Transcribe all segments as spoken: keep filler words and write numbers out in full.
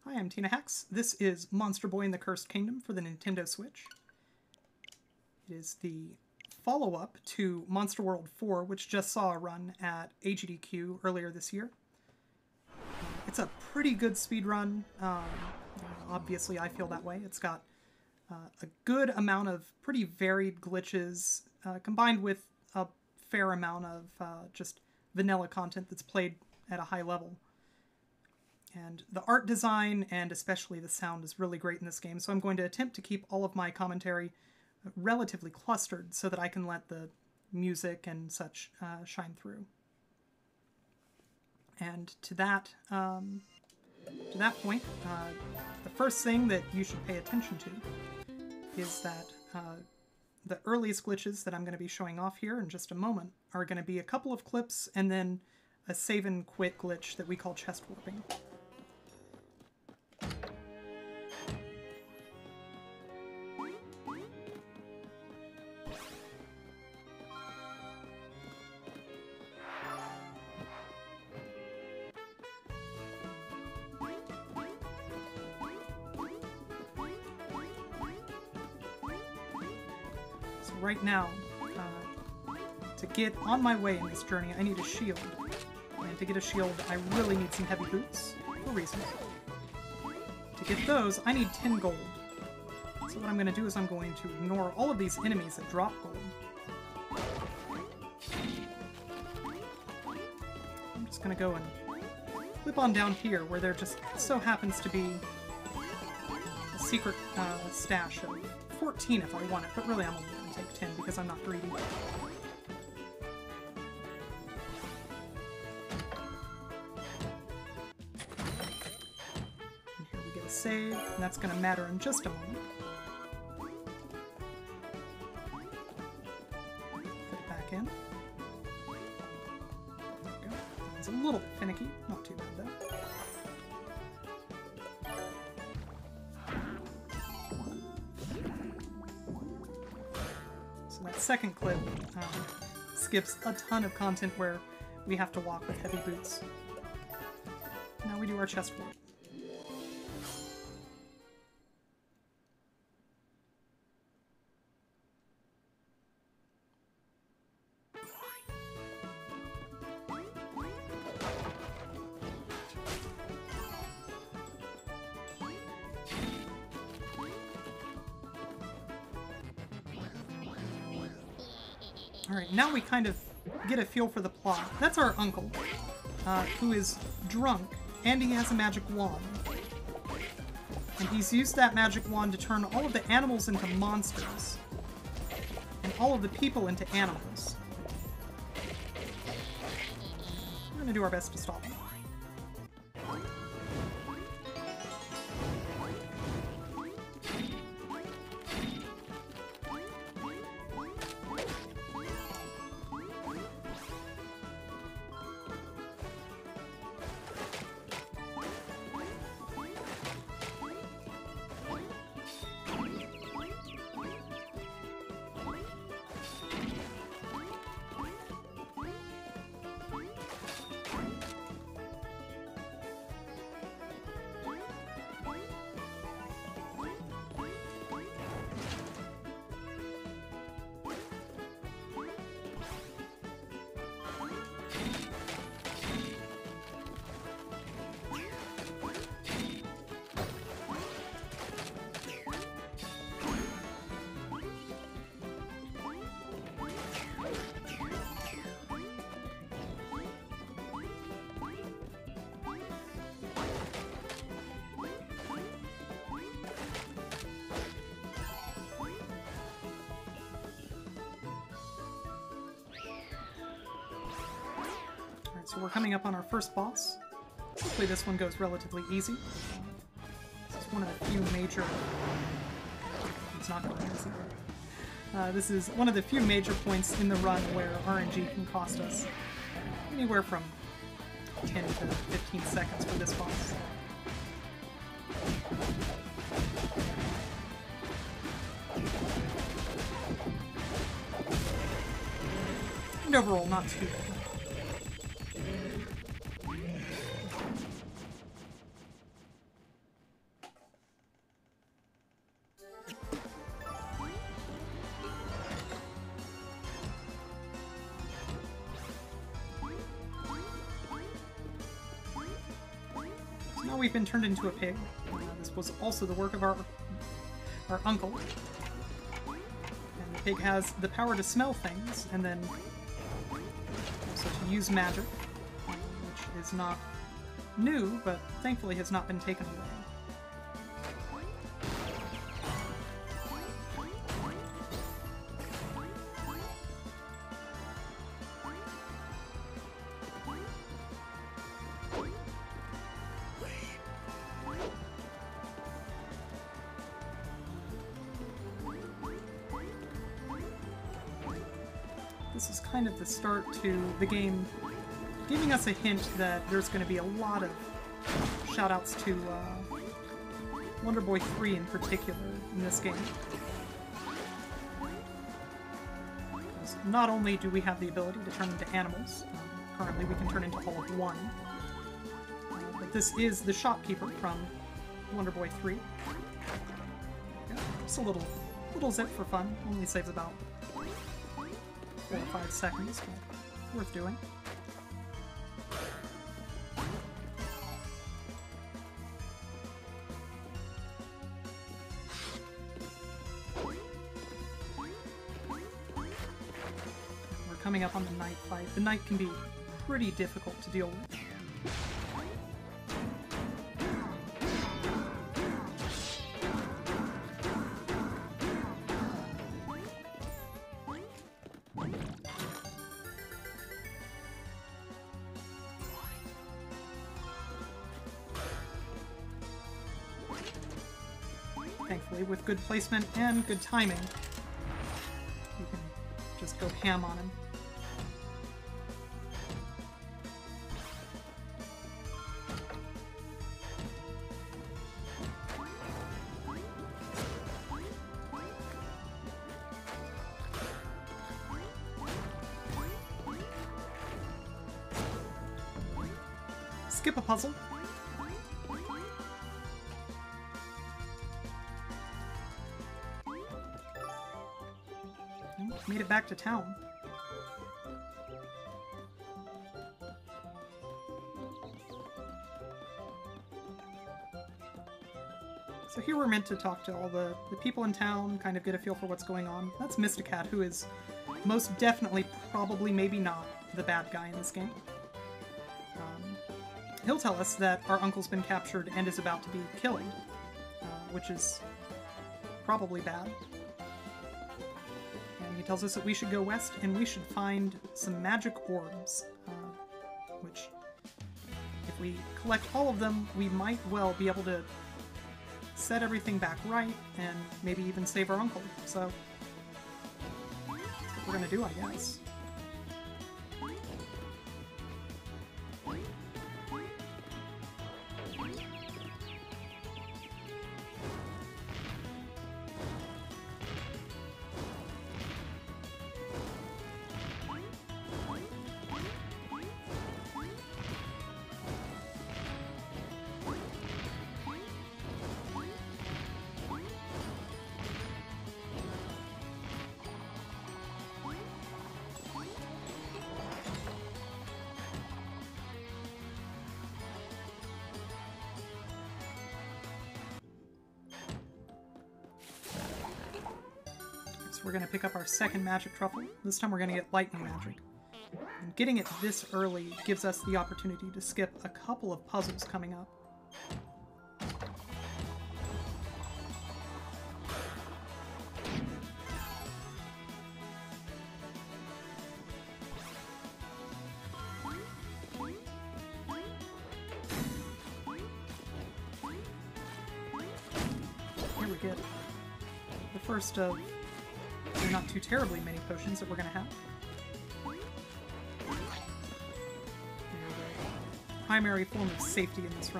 Hi, I'm Tina Hex. This is Monster Boy in the Cursed Kingdom for the Nintendo Switch. It is the follow-up to Monster World four, which just saw a run at A G D Q earlier this year. It's a pretty good speedrun. Um, obviously, I feel that way. It's got uh, a good amount of pretty varied glitches, uh, combined with a fair amount of uh, just vanilla content that's played at a high level. And the art design and especially the sound is really great in this game, so I'm going to attempt to keep all of my commentary relatively clustered so that I can let the music and such uh, shine through. And to that, um, to that point, uh, the first thing that you should pay attention to is that uh, the earliest glitches that I'm going to be showing off here in just a moment are going to be a couple of clips and then a save and quit glitch that we call chest warping. Right now, uh, to get on my way in this journey, I need a shield. And to get a shield, I really need some heavy boots, for reasons. To get those, I need ten gold. So what I'm going to do is I'm going to ignore all of these enemies that drop gold. I'm just going to go and flip on down here, where there just so happens to be a secret uh, stash of fourteen if I want it, but really I'm only going to take ten because I'm not greedy. And here we get a save, and that's going to matter in just a moment. Put it back in. There we go. It's a little bit finicky, not too bad though. Second clip um, skips a ton of content where we have to walk with heavy boots. Now we do our chest warp. Alright, now we kind of get a feel for the plot. That's our uncle, uh, who is drunk, and he has a magic wand. And he's used that magic wand to turn all of the animals into monsters, and all of the people into animals. We're gonna do our best to stop him. So we're coming up on our first boss. Hopefully this one goes relatively easy. This is one of the few major... It's not going easy. Uh, this is one of the few major points in the run where R N G can cost us anywhere from ten to fifteen seconds for this boss. And overall, not too bad. now we've been turned into a pig. Uh, this was also the work of our, our uncle. And the pig has the power to smell things, and then also to use magic, which is not new, but thankfully has not been taken away. This is kind of the start to the game, giving us a hint that there's going to be a lot of shoutouts to uh, Wonder Boy three in particular in this game. Because not only do we have the ability to turn into animals, um, currently we can turn into all of one, uh, but this is the shopkeeper from Wonder Boy three. Yeah, just a little, little zip for fun, only saves about four or five seconds, but worth doing. We're coming up on the night fight. The night can be pretty difficult to deal with. Thankfully, with good placement and good timing, you can just go ham on him. Skip a puzzle. Made it back to town. So here we're meant to talk to all the, the people in town, kind of get a feel for what's going on. That's Mysticat, who is most definitely, probably, maybe not, the bad guy in this game. Um, he'll tell us that our uncle's been captured and is about to be killed, uh, which is probably bad. He tells us that we should go west and we should find some magic orbs, uh, which, if we collect all of them, we might well be able to set everything back right and maybe even save our uncle. So, that's what we're gonna do, I guess. So we're going to pick up our second magic truffle. This time we're going to get lightning magic. And getting it this early gives us the opportunity to skip a couple of puzzles coming up. Here we get the first of not too terribly many potions that we're going to have. The primary form of safety in this run.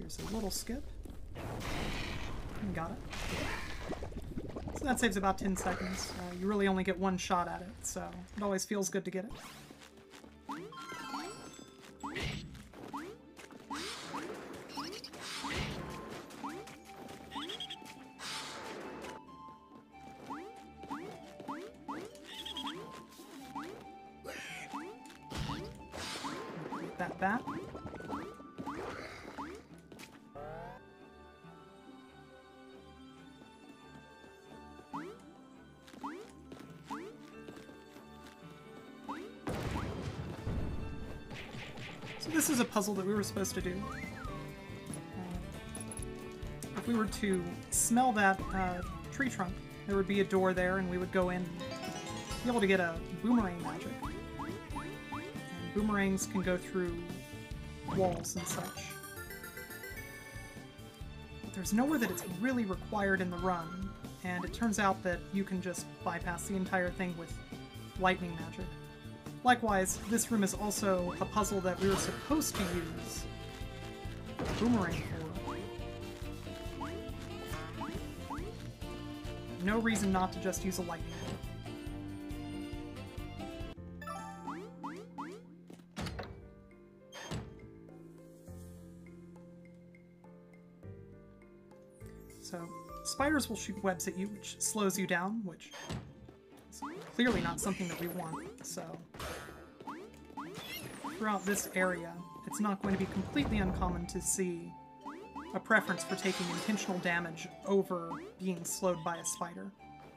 There's a little skip. And got it. So that saves about ten seconds. Uh, you really only get one shot at it, so it always feels good to get it. Get that back. This is a puzzle that we were supposed to do. Uh, if we were to smell that uh, tree trunk, there would be a door there, and we would go in and be able to get a boomerang magic. And boomerangs can go through walls and such. But there's nowhere that it's really required in the run, and it turns out that you can just bypass the entire thing with lightning magic. Likewise, this room is also a puzzle that we were supposed to use boomerang for. No reason not to just use a lightning bolt. So, spiders will shoot webs at you, which slows you down, which is clearly not something that we want, so throughout this area, it's not going to be completely uncommon to see a preference for taking intentional damage over being slowed by a spider.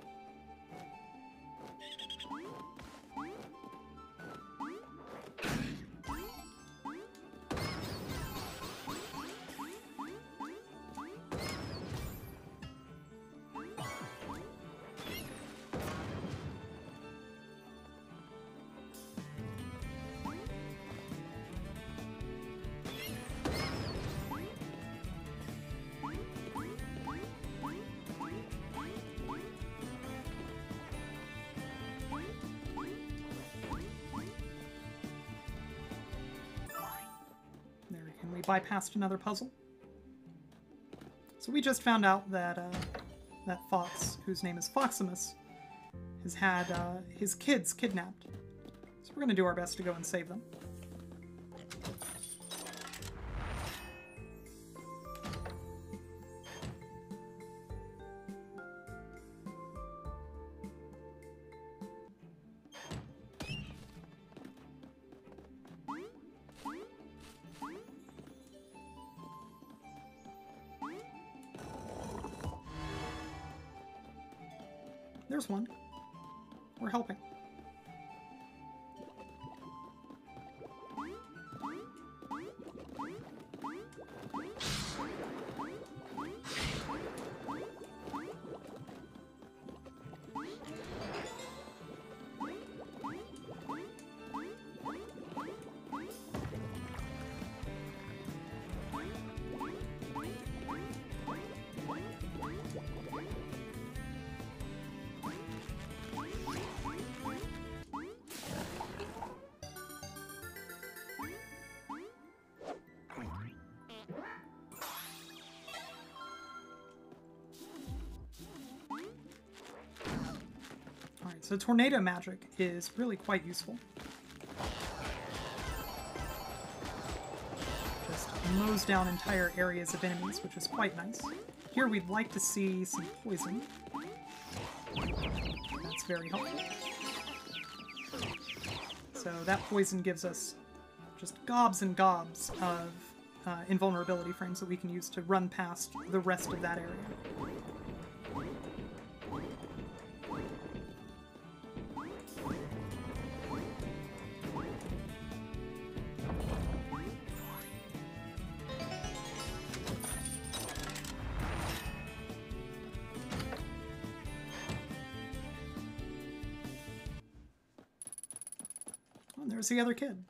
We bypassed another puzzle. So we just found out that uh, that fox, whose name is Foximus, has had uh, his kids kidnapped. So we're going to do our best to go and save them. There's one. We're helping. So tornado magic is really quite useful. Just mows down entire areas of enemies, which is quite nice. Here we'd like to see some poison. That's very helpful. So that poison gives us just gobs and gobs of uh, invulnerability frames that we can use to run past the rest of that area. Oh, and there's the other kid.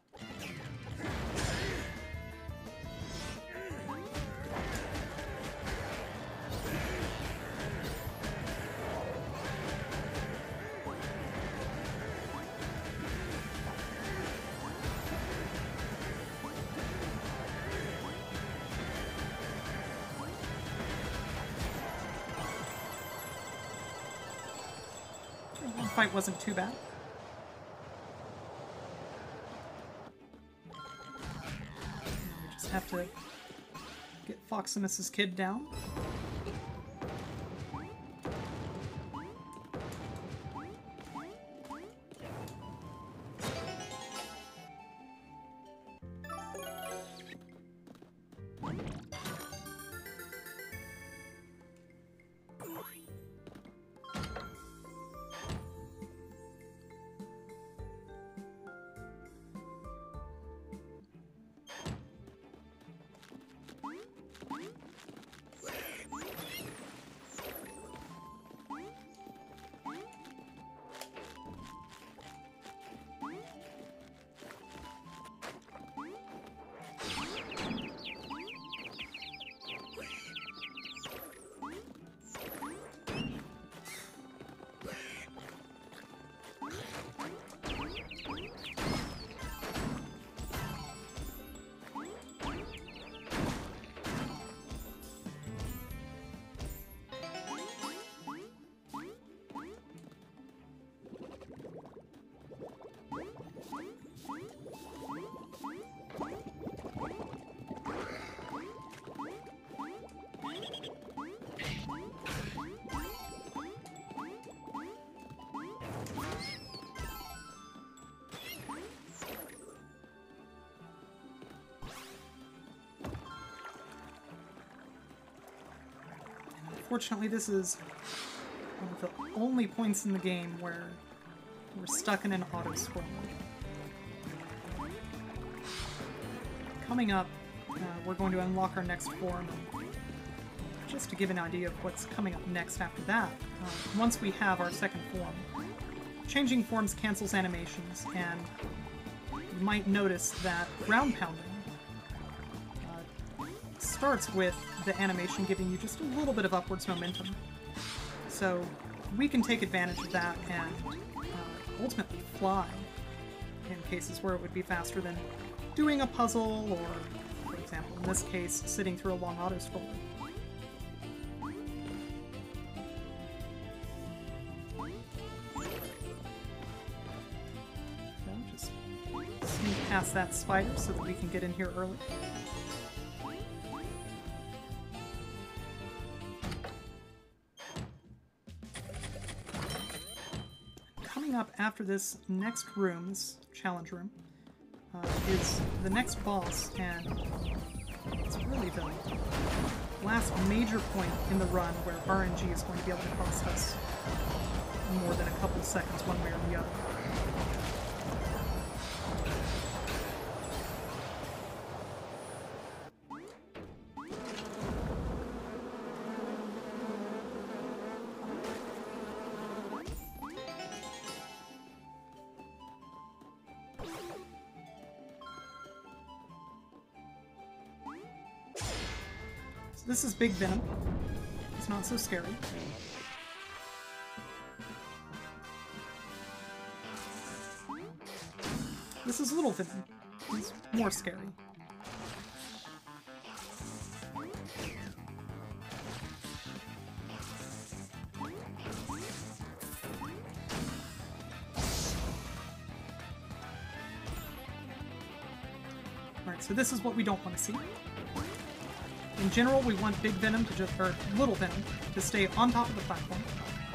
fight wasn't too bad. We just have to get Foximus's kid down. Unfortunately, this is one of the only points in the game where we're stuck in an auto-scroll. Coming up, uh, we're going to unlock our next form. And just to give an idea of what's coming up next after that, uh, once we have our second form, changing forms cancels animations, and you might notice that ground pounding starts with the animation giving you just a little bit of upwards momentum. So we can take advantage of that and uh, ultimately fly in cases where it would be faster than doing a puzzle or, for example, in this case, sitting through a long auto-scroller. So just sneak past that spider so that we can get in here early. Up after this next room, this challenge room, uh, is the next boss, and it's really the last major point in the run where R N G is going to be able to cost us more than a couple seconds one way or the other. This is Big Venom. It's not so scary. This is Little Venom. He's more scary. Alright, so this is what we don't want to see. In general, we want Big Venom to just, or Little Venom, to stay on top of the platform.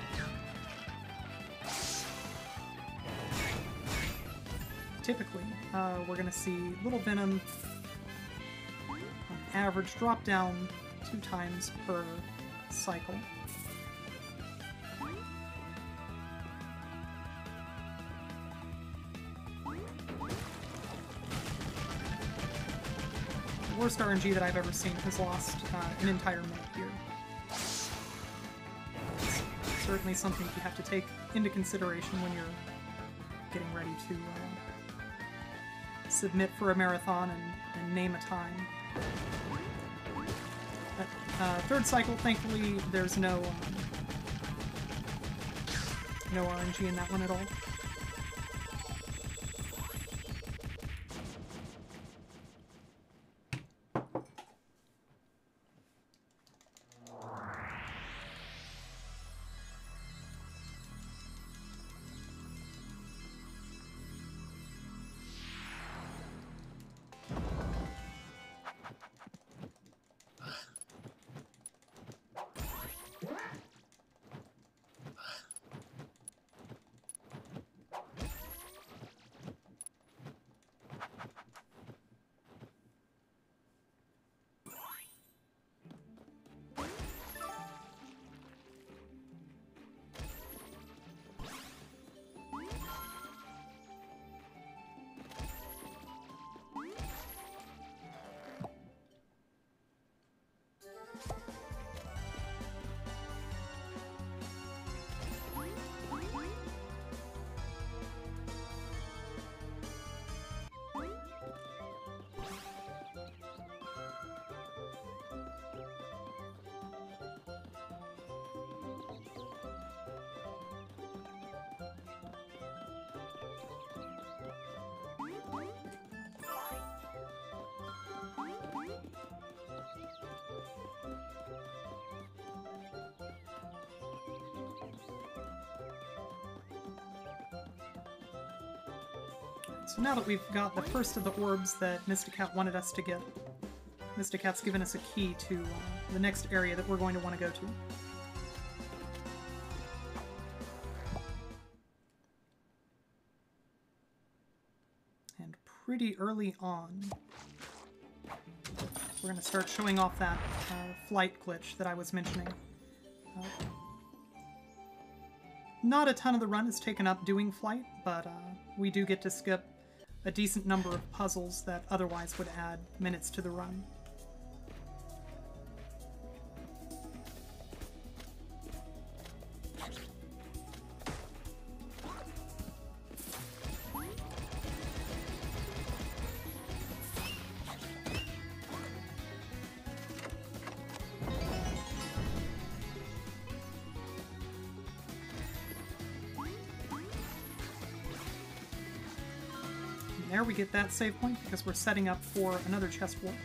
Typically, uh, we're going to see Little Venom on average drop down two times per cycle. The worst R N G that I've ever seen has lost uh, an entire minute here. It's certainly something you have to take into consideration when you're getting ready to uh, submit for a marathon and, and name a time. But, uh, third cycle, thankfully, there's no um, no R N G in that one at all. So now that we've got the first of the orbs that Mysticat wanted us to get, Mysticat's given us a key to uh, the next area that we're going to want to go to. And pretty early on, we're going to start showing off that uh, flight glitch that I was mentioning. Uh, not a ton of the run is taken up doing flight, but uh, we do get to skip a decent number of puzzles that otherwise would add minutes to the run. There we get that save point because we're setting up for another chest warp.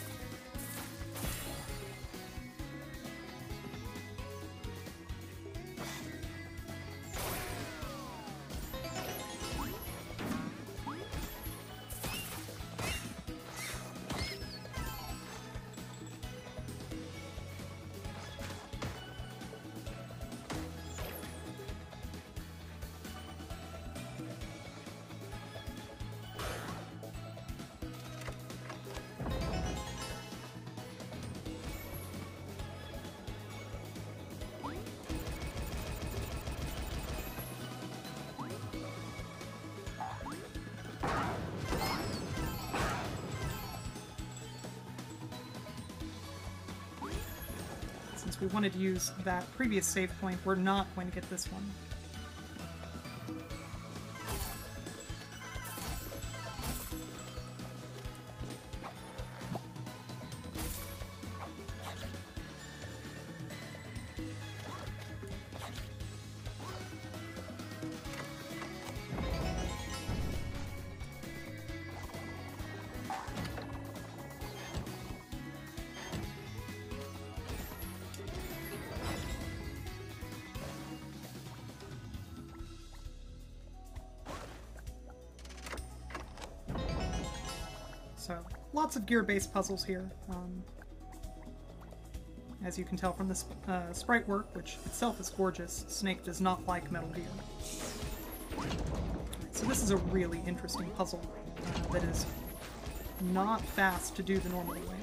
Since we wanted to use that previous save point, we're not going to get this one. So, lots of gear-based puzzles here. Um, as you can tell from the sp uh, sprite work, which itself is gorgeous, Snake does not like Metal Gear. Right, so this is a really interesting puzzle uh, that is not fast to do the normal way.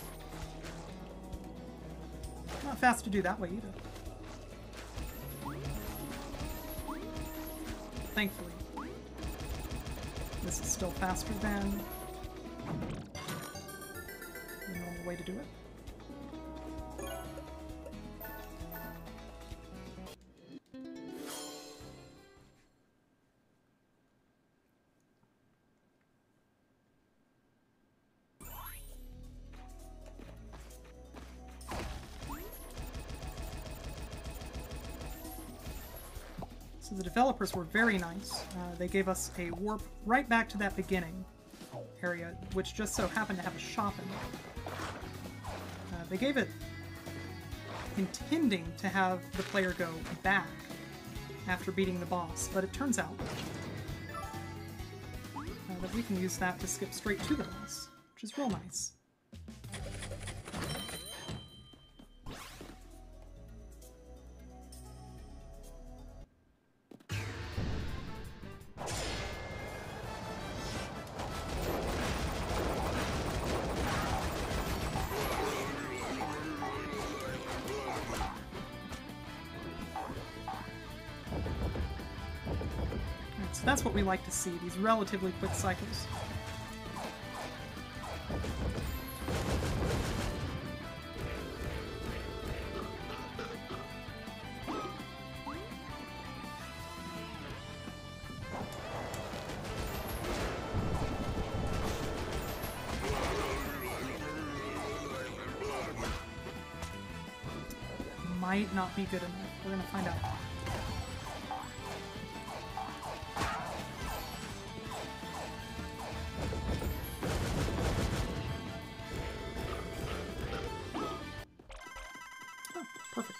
Not fast to do that way either. Thankfully. This is still faster than the normal way to do it. So the developers were very nice. Uh, they gave us a warp right back to that beginning area, which just so happened to have a shop in it. Uh, they gave it intending to have the player go back after beating the boss, but it turns out uh, that we can use that to skip straight to the boss, which is real nice. So that's what we like to see, these relatively quick cycles. Might not be good enough. We're gonna find out. Perfect.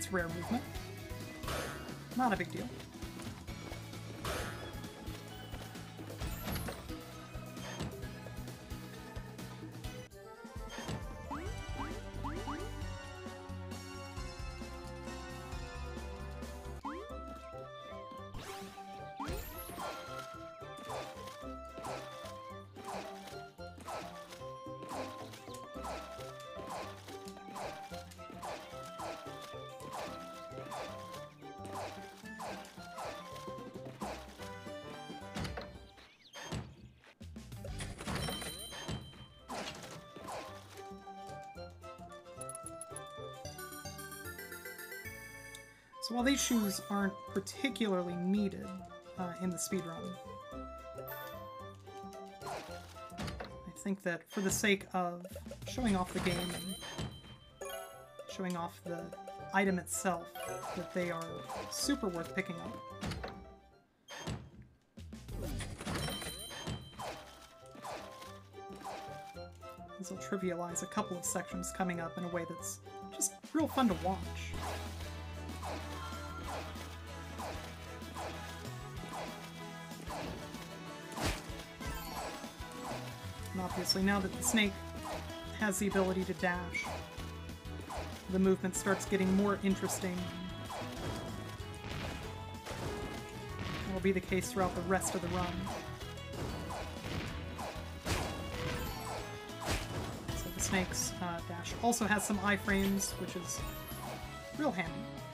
its rare movement. Not a big deal. So while these shoes aren't particularly needed uh, in the speedrun, I think that for the sake of showing off the game and showing off the item itself, that they are super worth picking up. These will trivialize a couple of sections coming up in a way that's just real fun to watch. And obviously, now that the snake has the ability to dash, the movement starts getting more interesting. That will be the case throughout the rest of the run. So the snake's uh, dash also has some iframes, which is real handy.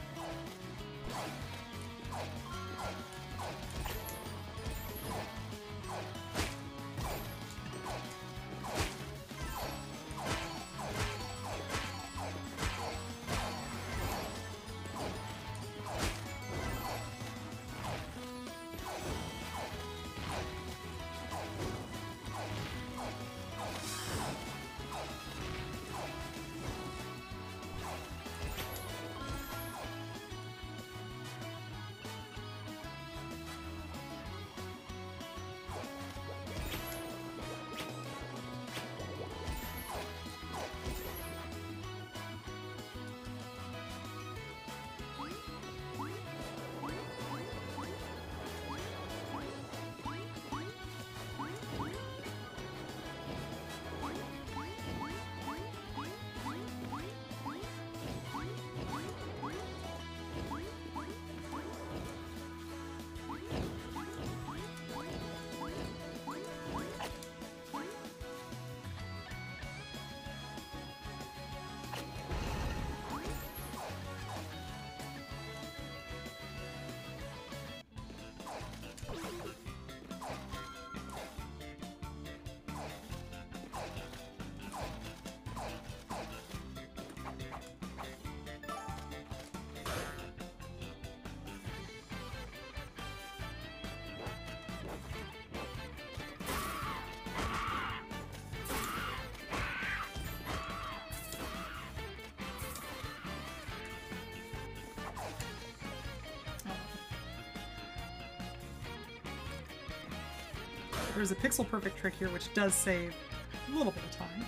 There's a pixel perfect trick here which does save a little bit of time.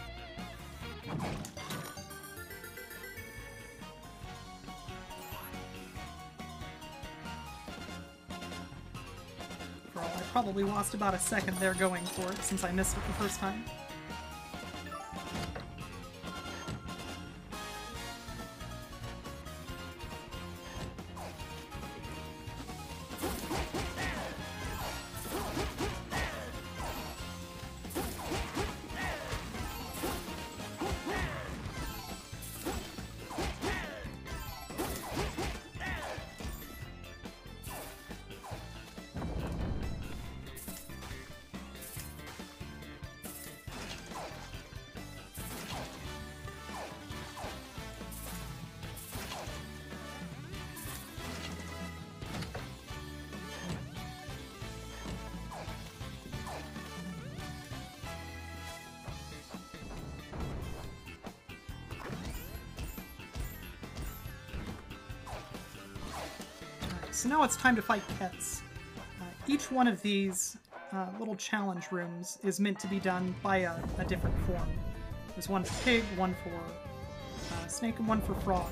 For all, I probably lost about a second there going for it since I missed it the first time. So now it's time to fight pets. Uh, each one of these uh, little challenge rooms is meant to be done by a, a different form. There's one for pig, one for uh, snake and one for frog.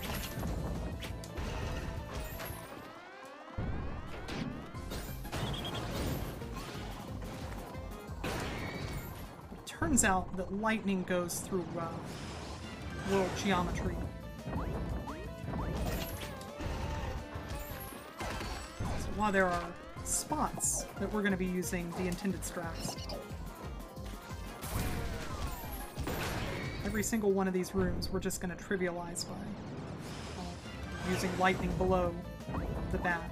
It turns out that lightning goes through uh, world geometry. So while there are spots that we're going to be using the intended strats, every single one of these rooms we're just going to trivialize by uh, using lightning below the bat.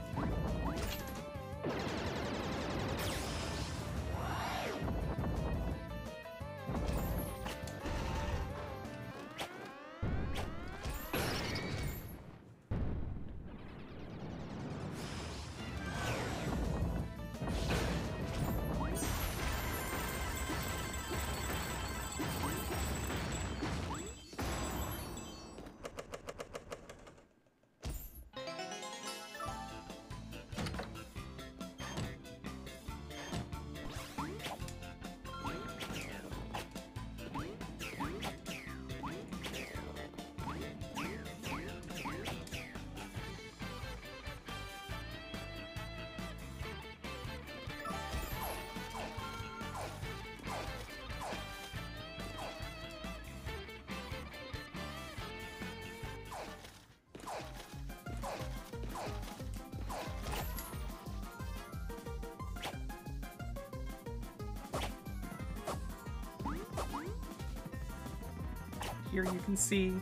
Here you can see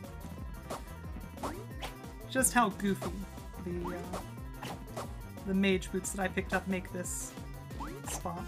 just how goofy the uh, the mage boots that I picked up make this spot.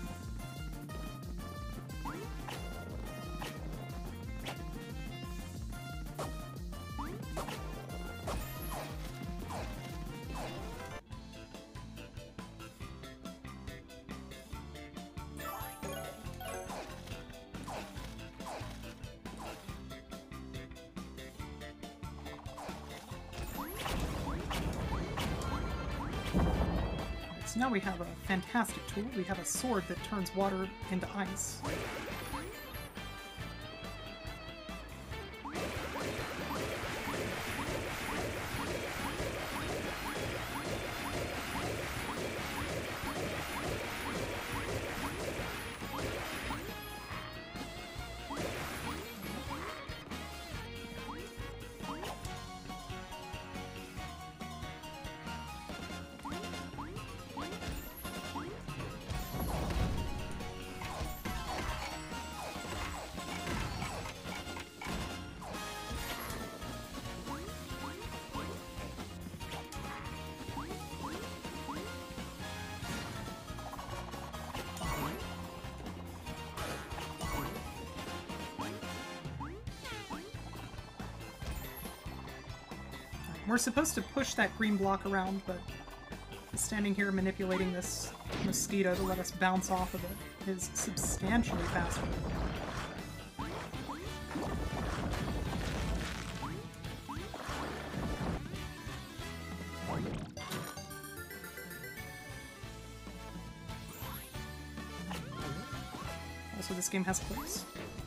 So now we have a fantastic tool. We have a sword that turns water into ice. We're supposed to push that green block around, but standing here manipulating this mosquito to let us bounce off of it is substantially faster. Also, this game has clips.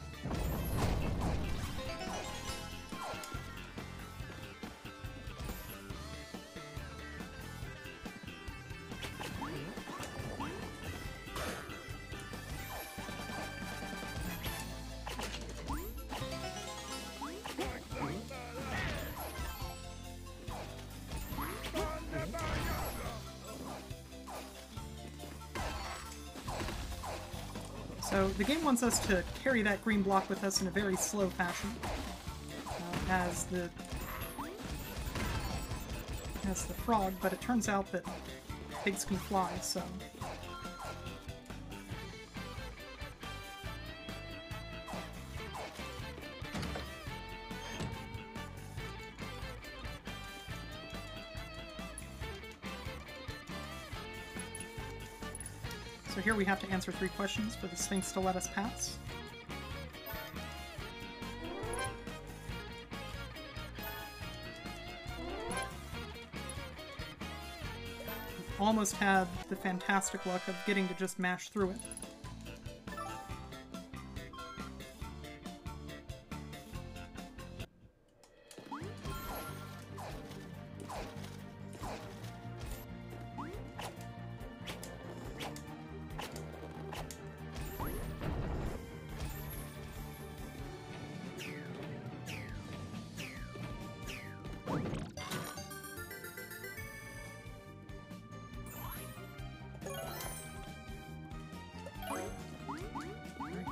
So the game wants us to carry that green block with us in a very slow fashion, uh, as the as the frog, but it turns out that pigs can fly, so... So here we have to answer three questions for the Sphinx to let us pass. We've almost had the fantastic luck of getting to just mash through it.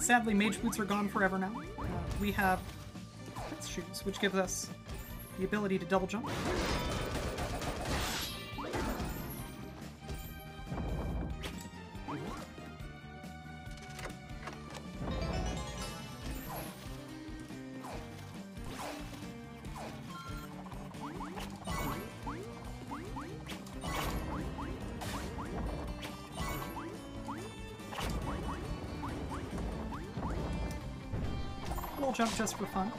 Sadly, mage boots are gone forever now. Uh, we have Prince shoes, which gives us the ability to double jump. Little jump just for fun.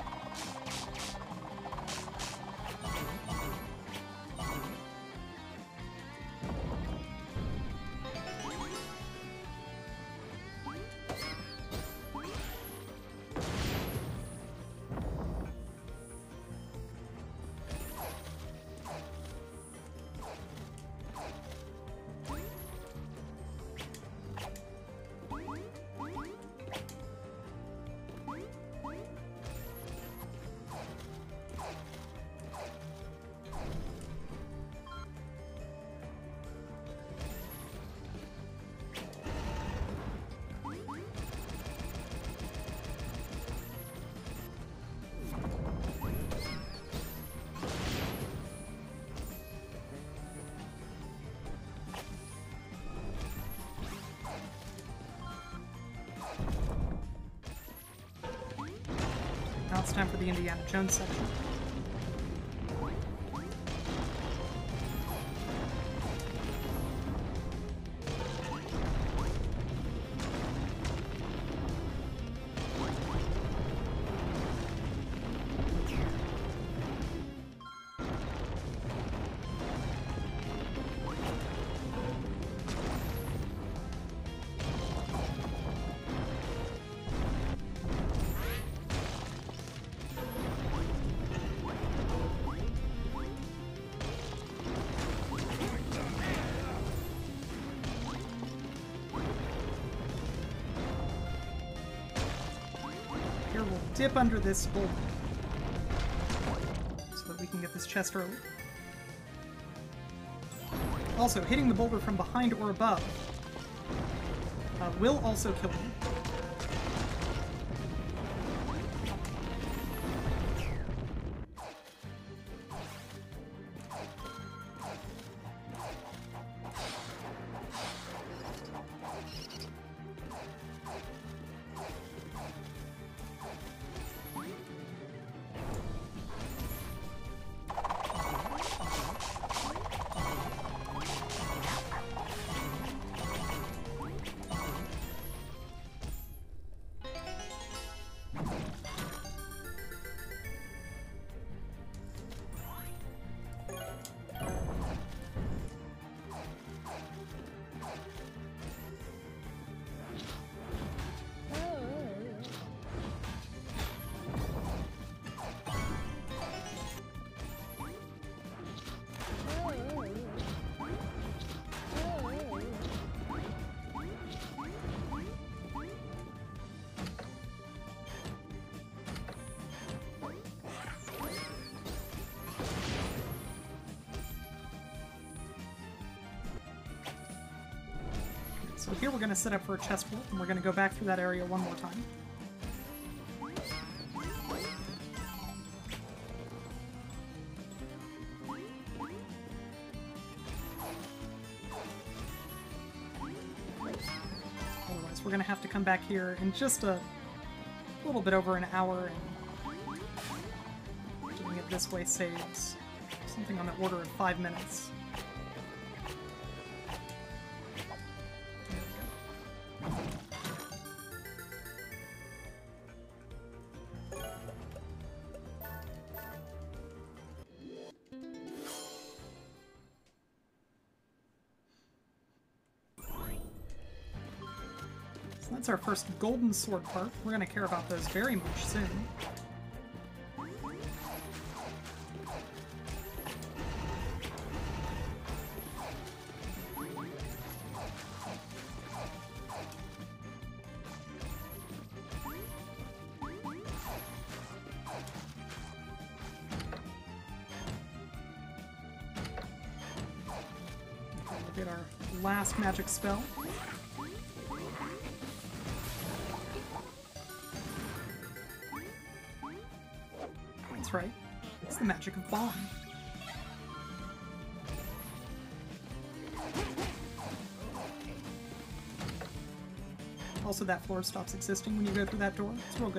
Now it's time for the Indiana Jones section. We'll dip under this boulder so that we can get this chest early. Also, hitting the boulder from behind or above uh, will also kill you. So here we're going to set up for a chest warp, and we're going to go back through that area one more time. Otherwise, we're going to have to come back here in just a little bit over an hour, and doing it this way saves something on the order of five minutes. So that's our first golden sword part. We're going to care about those very much soon. We'll get our last magic spell. right. It's the magic of Bond. Also, that floor stops existing when you go through that door. It's real good.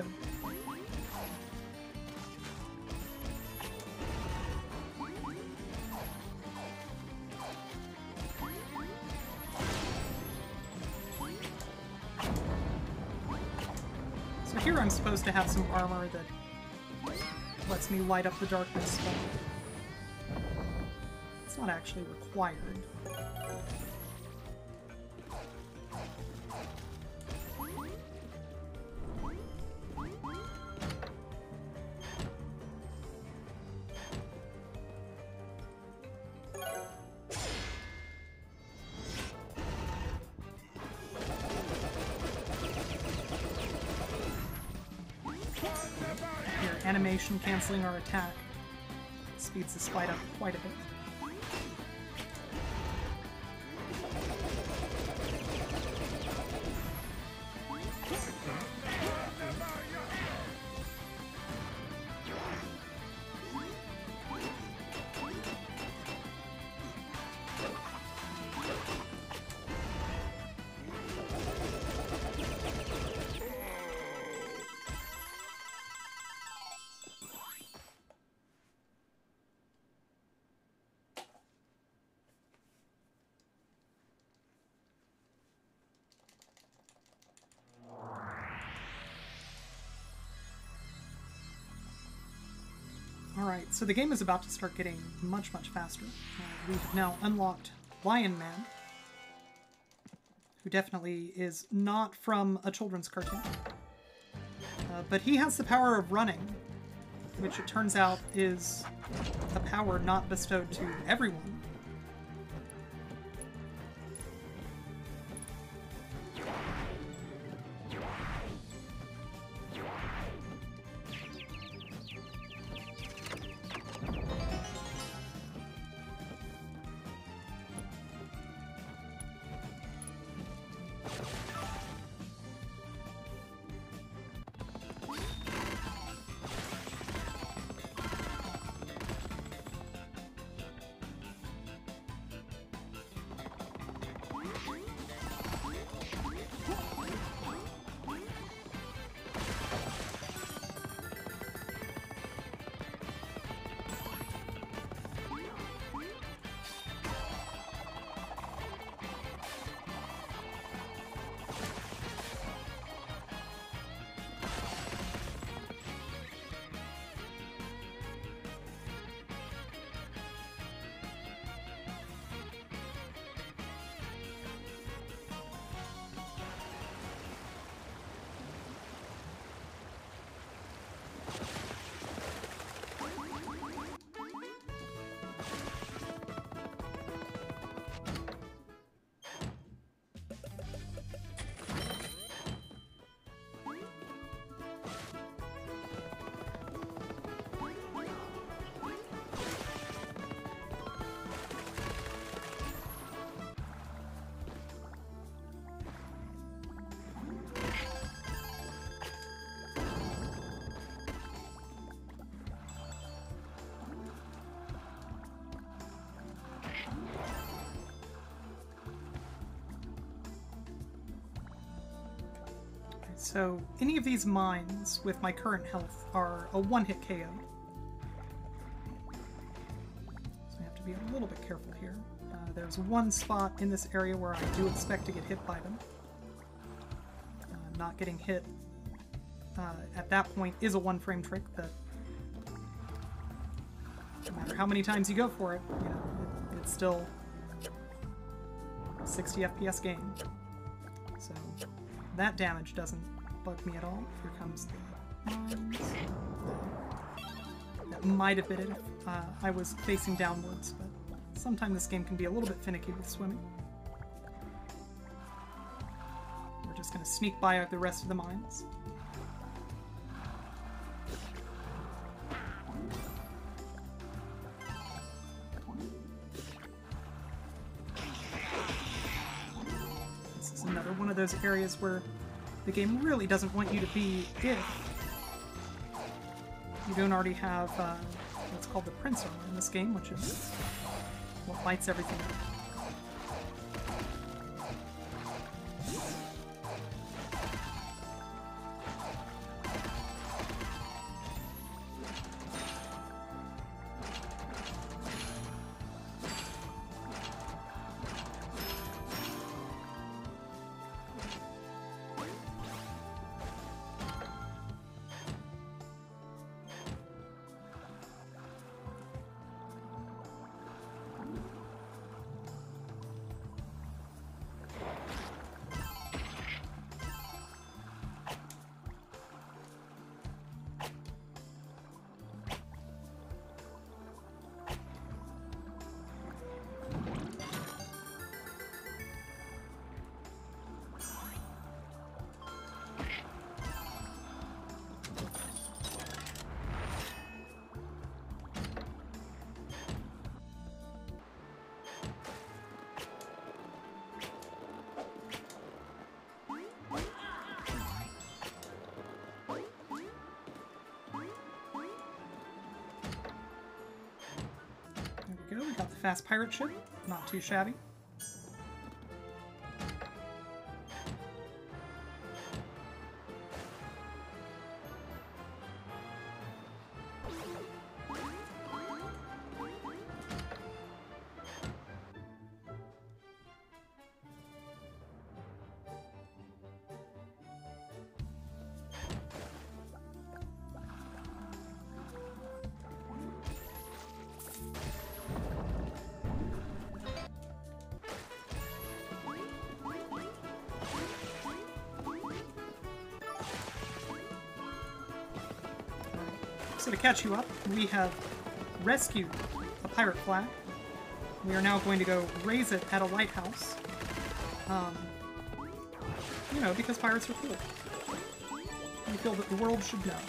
So here I'm supposed to have some armor that lets me light up the darkness, but it's not actually required. Animation canceling our attack speeds this fight up quite a bit. Alright, so the game is about to start getting much, much faster. Uh, we have now unlocked Lion Man, who definitely is not from a children's cartoon. Uh, but he has the power of running, which it turns out is a power not bestowed to everyone. So any of these mines with my current health are a one-hit K O. So I have to be a little bit careful here. Uh, there's one spot in this area where I do expect to get hit by them. Uh, not getting hit uh, at that point is a one-frame trick that no matter how many times you go for it, you know, it, it's still a sixty F P S game. So that damage doesn't bug me at all. Here comes the mines. That might have been it if uh, I was facing downwards, but sometimes this game can be a little bit finicky with swimming. We're just going to sneak by the rest of the mines. This is another one of those areas where the game really doesn't want you to be if you don't already have uh, what's called the Prince armor in this game, which is what lights everything up. There we go, we got the fast pirate ship, not too shabby. So to catch you up, we have rescued a pirate flag. We are now going to go raise it at a lighthouse. Um, you know, because pirates are cool. We feel that the world should know.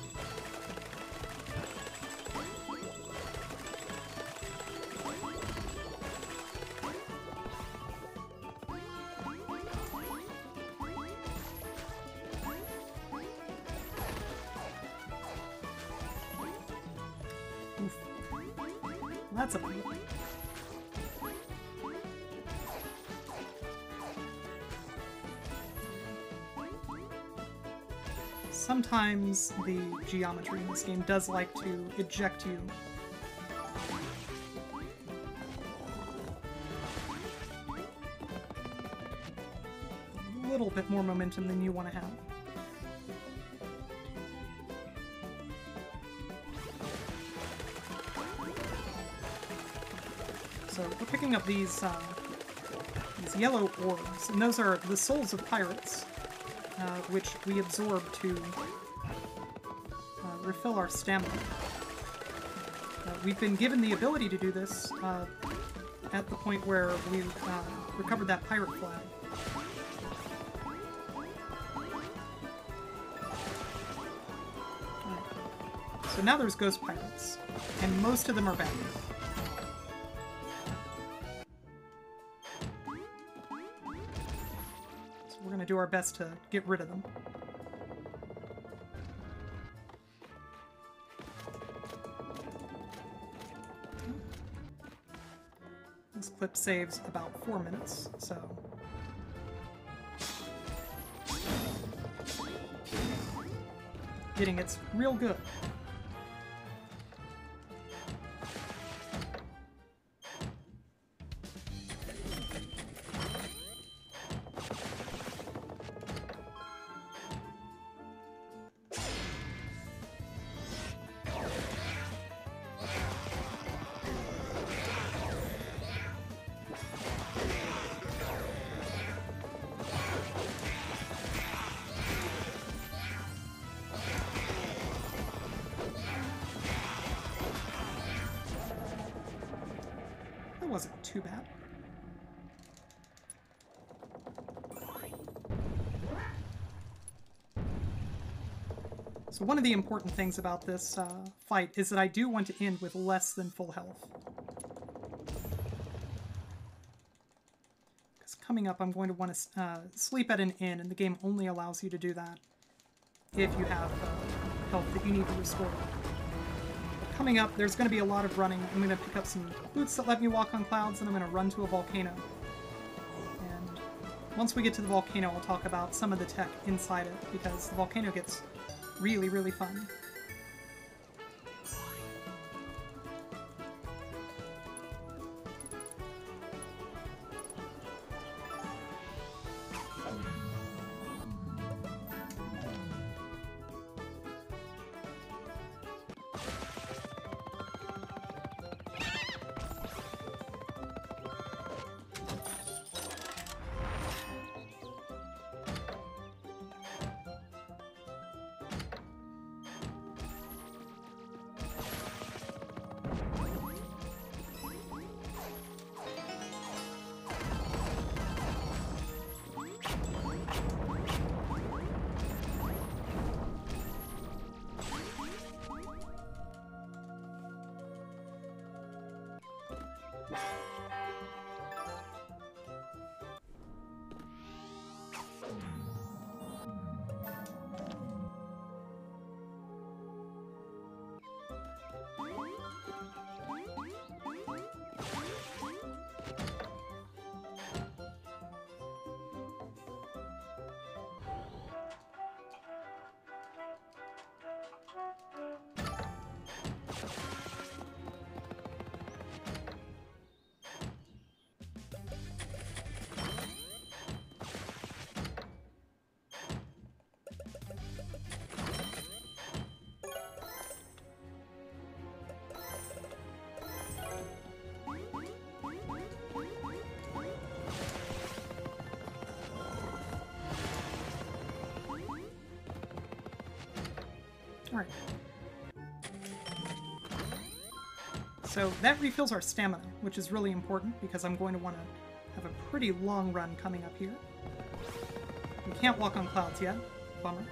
Oof. That's a bummer. Sometimes the geometry in this game does like to eject you. A little bit more momentum than you want to have. So we're picking up these, uh, these yellow orbs, and those are the souls of pirates, uh, which we absorb to uh, refill our stamina. Uh, we've been given the ability to do this uh, at the point where we've uh, recovered that pirate flag. Right. So now there's ghost pirates, and most of them are bad. We're going to do our best to get rid of them. This clip saves about four minutes, so... Getting it's real good. Wasn't too bad. So one of the important things about this uh, fight is that I do want to end with less than full health. Because coming up I'm going to want to uh, sleep at an inn, and the game only allows you to do that if you have uh, health that you need to restore. Coming up, there's going to be a lot of running. I'm going to pick up some boots that let me walk on clouds, and I'm going to run to a volcano. And once we get to the volcano, I'll talk about some of the tech inside it, because the volcano gets really, really fun. Alright. So that refills our stamina, which is really important because I'm going to want to have a pretty long run coming up here. We can't walk on clouds yet. Bummer.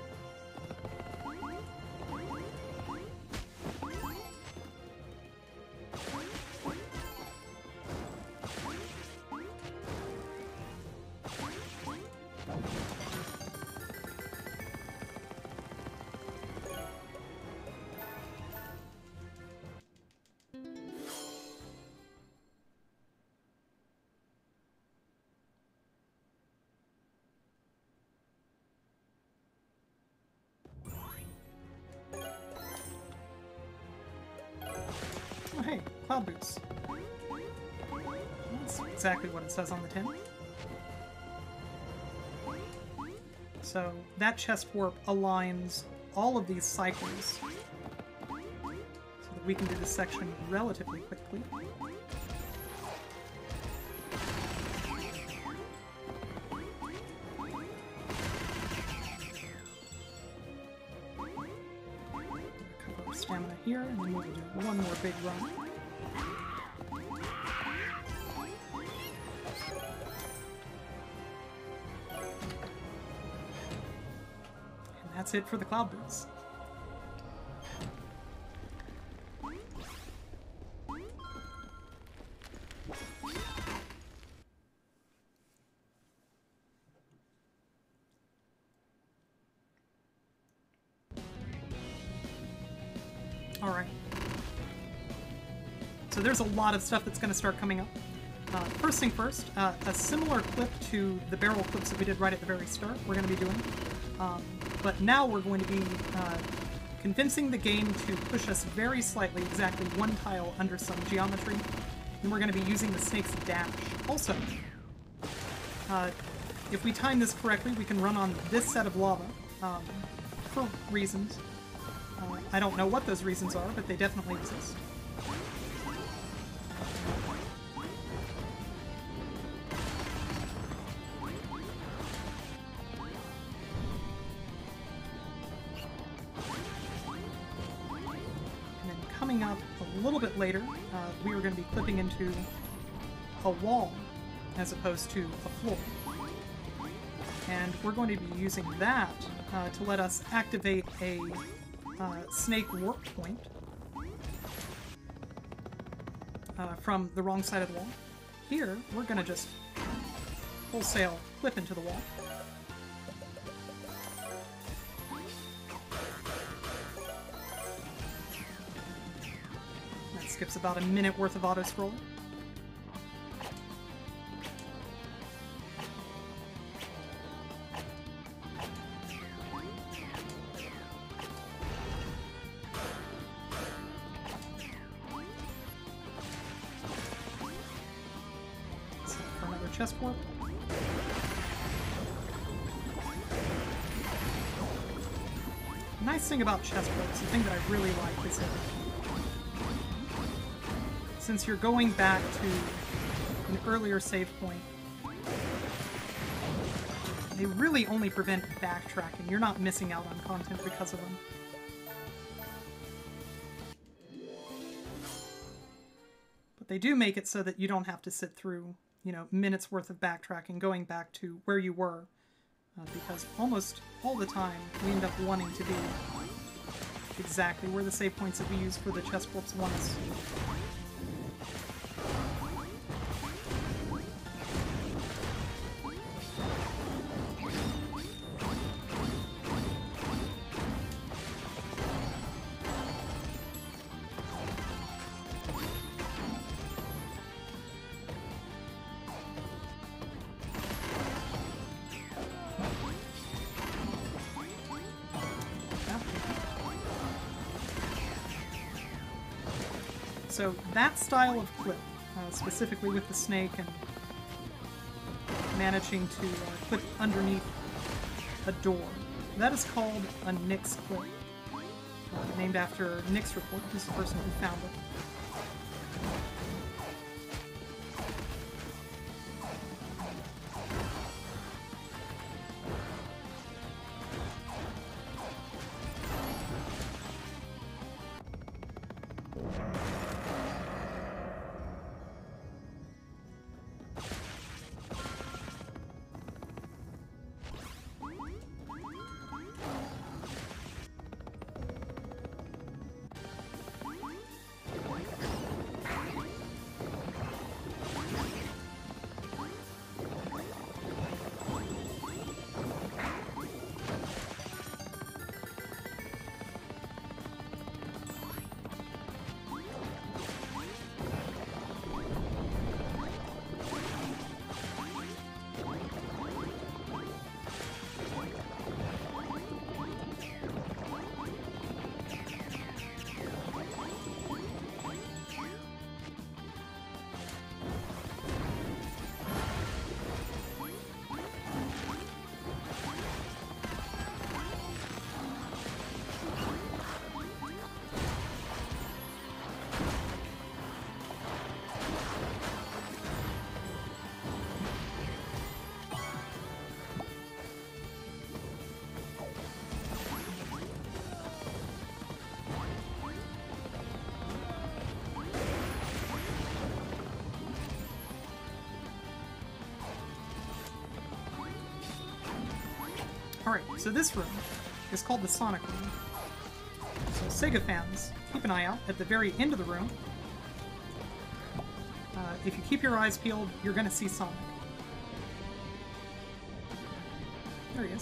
Oh hey, cloud boots. That's exactly what it says on the tin. So that chest warp aligns all of these cycles so that we can do this section relatively quickly. Cover our stamina here, and then we'll do one more big run. That's it for the cloud boots. All right. So there's a lot of stuff that's going to start coming up. Uh, first thing first, uh, a similar clip to the barrel clips that we did right at the very start, we're going to be doing. Um, but now we're going to be uh, convincing the game to push us very slightly, exactly one tile under some geometry, and we're going to be using the snake's dash. Also, uh, if we time this correctly, we can run on this set of lava um, for reasons. Uh, I don't know what those reasons are, but they definitely exist. Coming up a little bit later, uh, we are going to be clipping into a wall as opposed to a floor. And we're going to be using that uh, to let us activate a uh, snake warp point uh, from the wrong side of the wall. Here, we're going to just wholesale clip into the wall. skips about a minute worth of auto-scrolling. For another chest warp. The nice thing about chest warps, the thing that I really like is that since you're going back to an earlier save point, they really only prevent backtracking. You're not missing out on content because of them. But they do make it so that you don't have to sit through, you know, minutes worth of backtracking going back to where you were. Uh, because almost all the time we end up wanting to be exactly where the save points that we use for the chest warps want us. So that style of clip, uh, specifically with the snake and managing to uh, clip underneath a door, that is called a Nix clip, uh, named after Nix Report, who's the person who found it. Alright, so this room is called the Sonic Room. So Sega fans, keep an eye out at the very end of the room. Uh, if you keep your eyes peeled, you're going to see Sonic. There he is.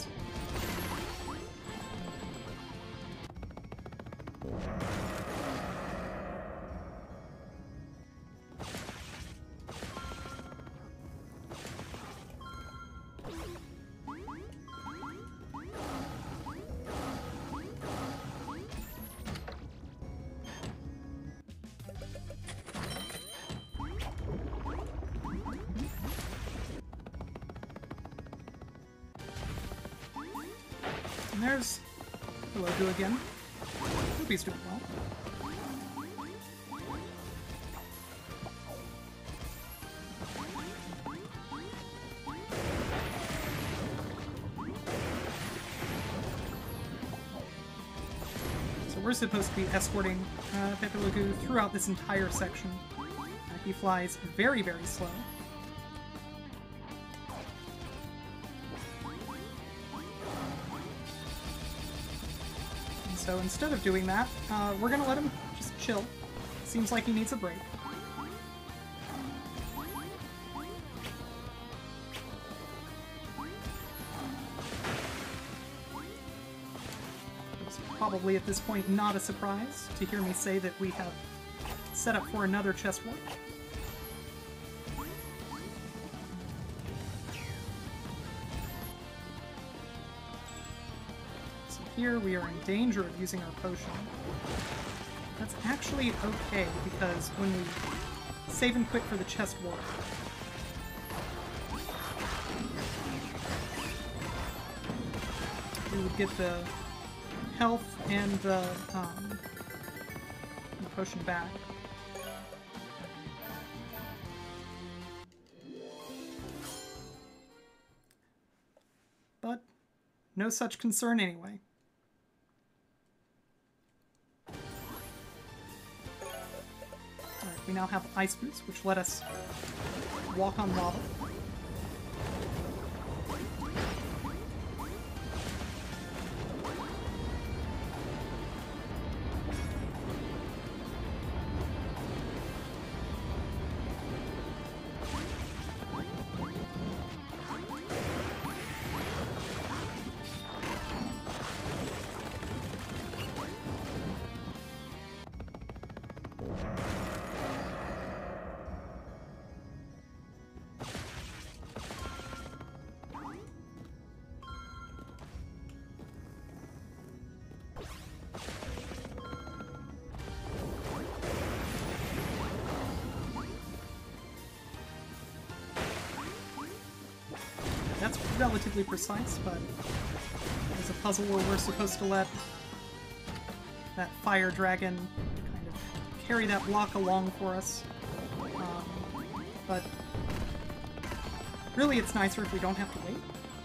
And there's the logo again. Hope he's doing well. So we're supposed to be escorting uh, Pepe Le Pew throughout this entire section. Uh, he flies very, very slow. So instead of doing that, uh, we're gonna let him just chill. Seems like he needs a break. It's probably at this point not a surprise to hear me say that we have set up for another chest warp. So here we are in danger of using our potion. That's actually okay, because when we save and quit for the chest warp, we would get the health and the, um, the potion back. But no such concern anyway. Alright, we now have ice boots, which let us walk on lava. That's relatively precise, but there's a puzzle where we're supposed to let that fire dragon kind of carry that block along for us. Um, but really it's nicer if we don't have to wait.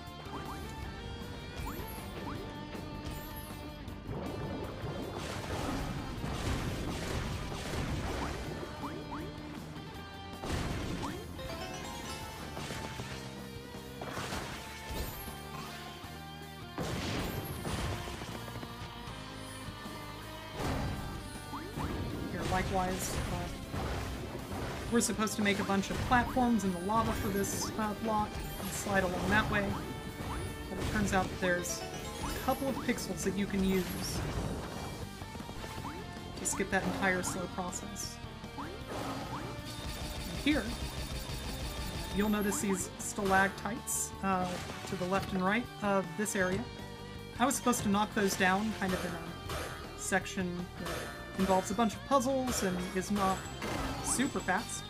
Likewise, uh, we're supposed to make a bunch of platforms in the lava for this uh, block and slide along that way. But it turns out that there's a couple of pixels that you can use to skip that entire slow process. And here, you'll notice these stalactites uh, to the left and right of this area. I was supposed to knock those down kind of in a section that involves a bunch of puzzles and is not super fast.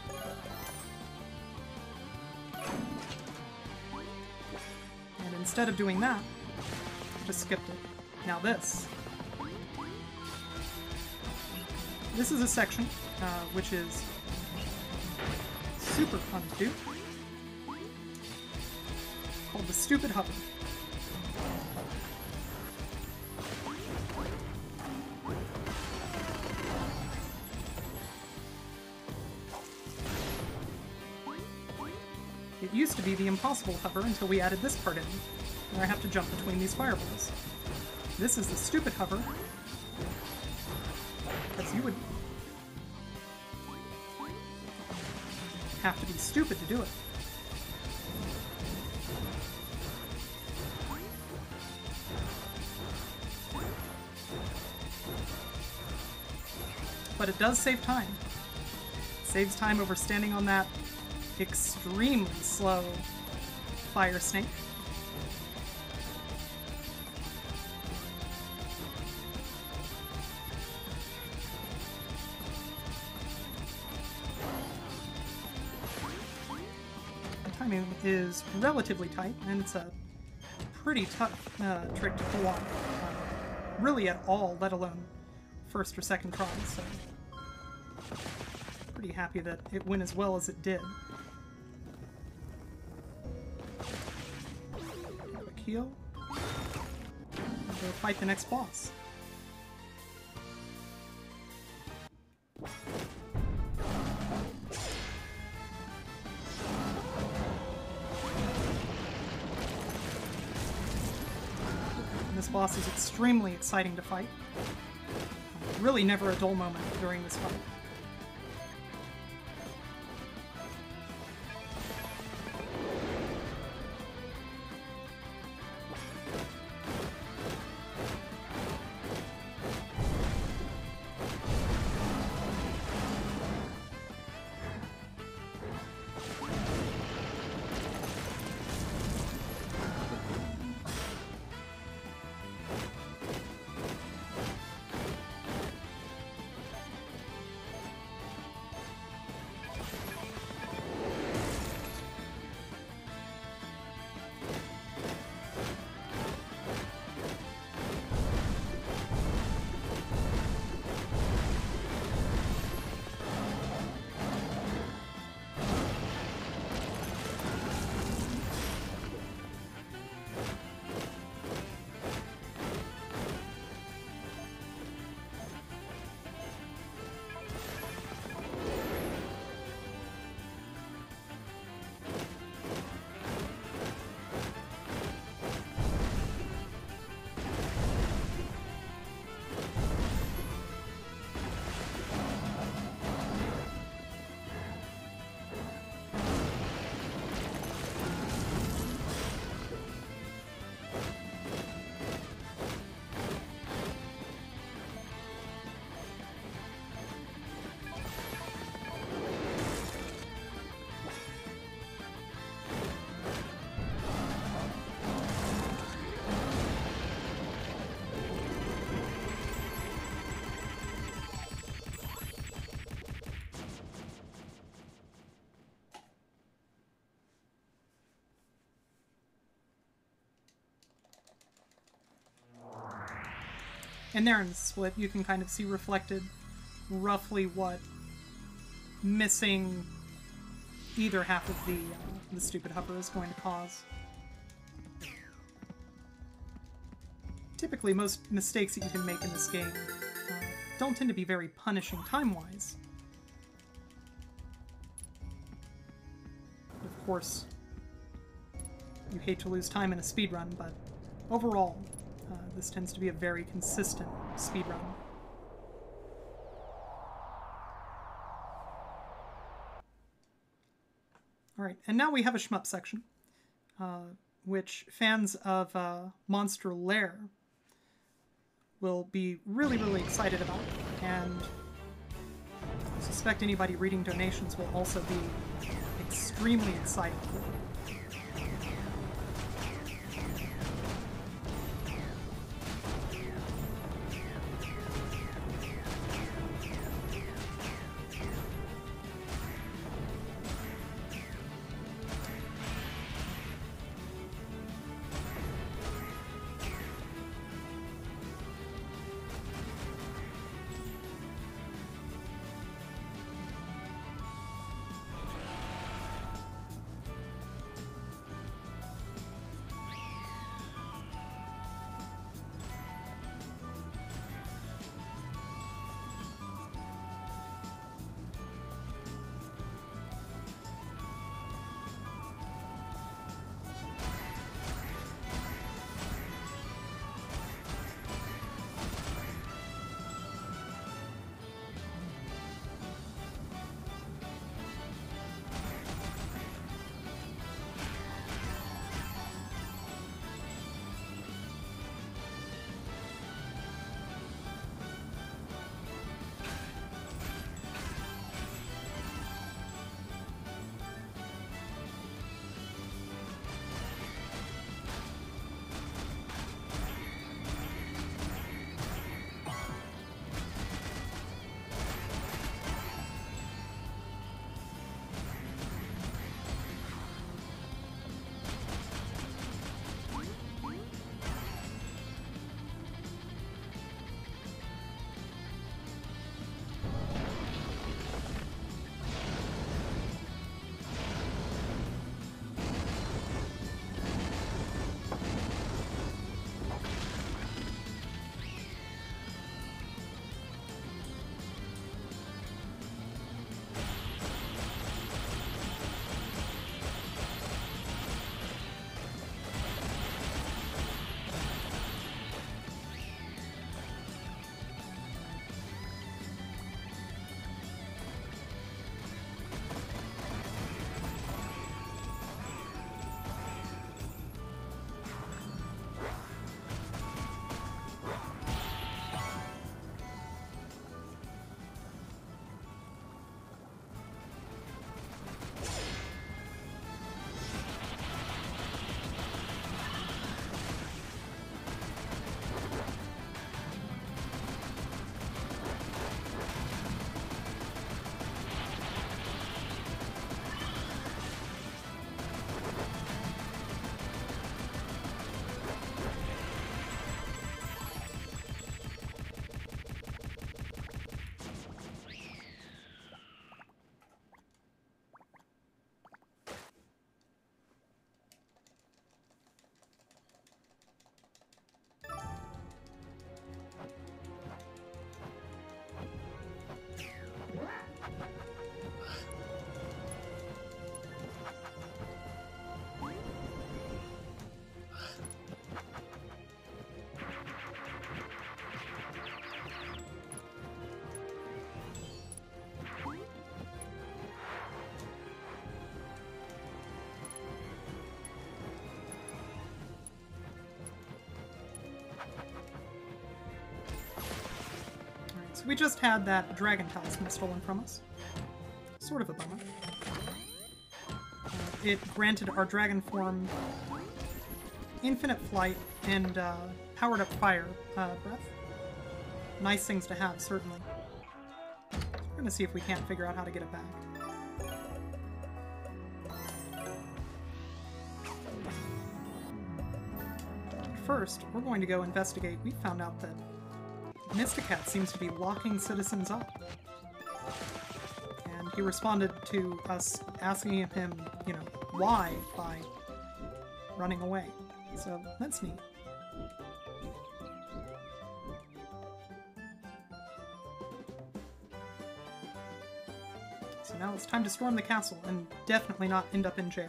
And instead of doing that, I just skipped it. Now this. This is a section uh, which is super fun to do, called the Stupid Hover. It used to be the impossible hover until we added this part in, where I have to jump between these fireballs. This is the stupid hover, because you would have to be stupid to do it. But it does save time. It saves time over standing on that extremely slow fire snake. The timing is relatively tight, and it's a pretty tough uh, trick to pull off, uh, really at all, let alone first or second try, so pretty happy that it went as well as it did. Heal, and go fight the next boss. And this boss is extremely exciting to fight. Really never a dull moment during this fight. And there in the split, you can kind of see reflected roughly what missing either half of the, uh, the stupid hover is going to cause. Typically, most mistakes that you can make in this game uh, don't tend to be very punishing time-wise. Of course, you hate to lose time in a speedrun, but overall, uh, this tends to be a very consistent speedrun. Alright, and now we have a shmup section, uh, which fans of uh, Monster Lair will be really, really excited about, and I suspect anybody reading donations will also be extremely excited for. So we just had that dragon talisman stolen from us. Sort of a bummer. Uh, it granted our dragon form infinite flight and uh, powered up fire uh, breath. Nice things to have, certainly. So we're going to see if we can't figure out how to get it back. First, we're going to go investigate. We found out that Mysticat seems to be locking citizens up. And he responded to us asking him, you know, why by running away. So that's neat. So now it's time to storm the castle and definitely not end up in jail.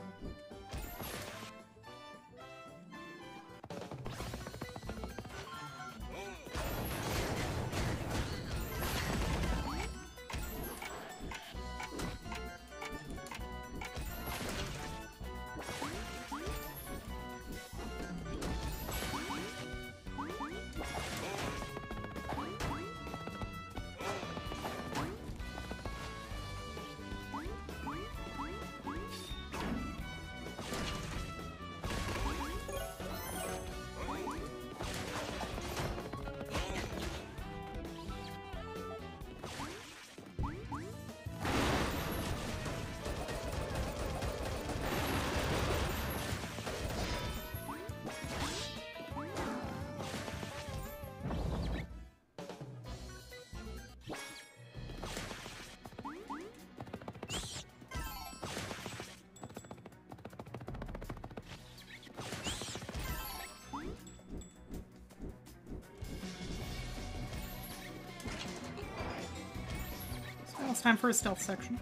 Now it's time for a stealth section.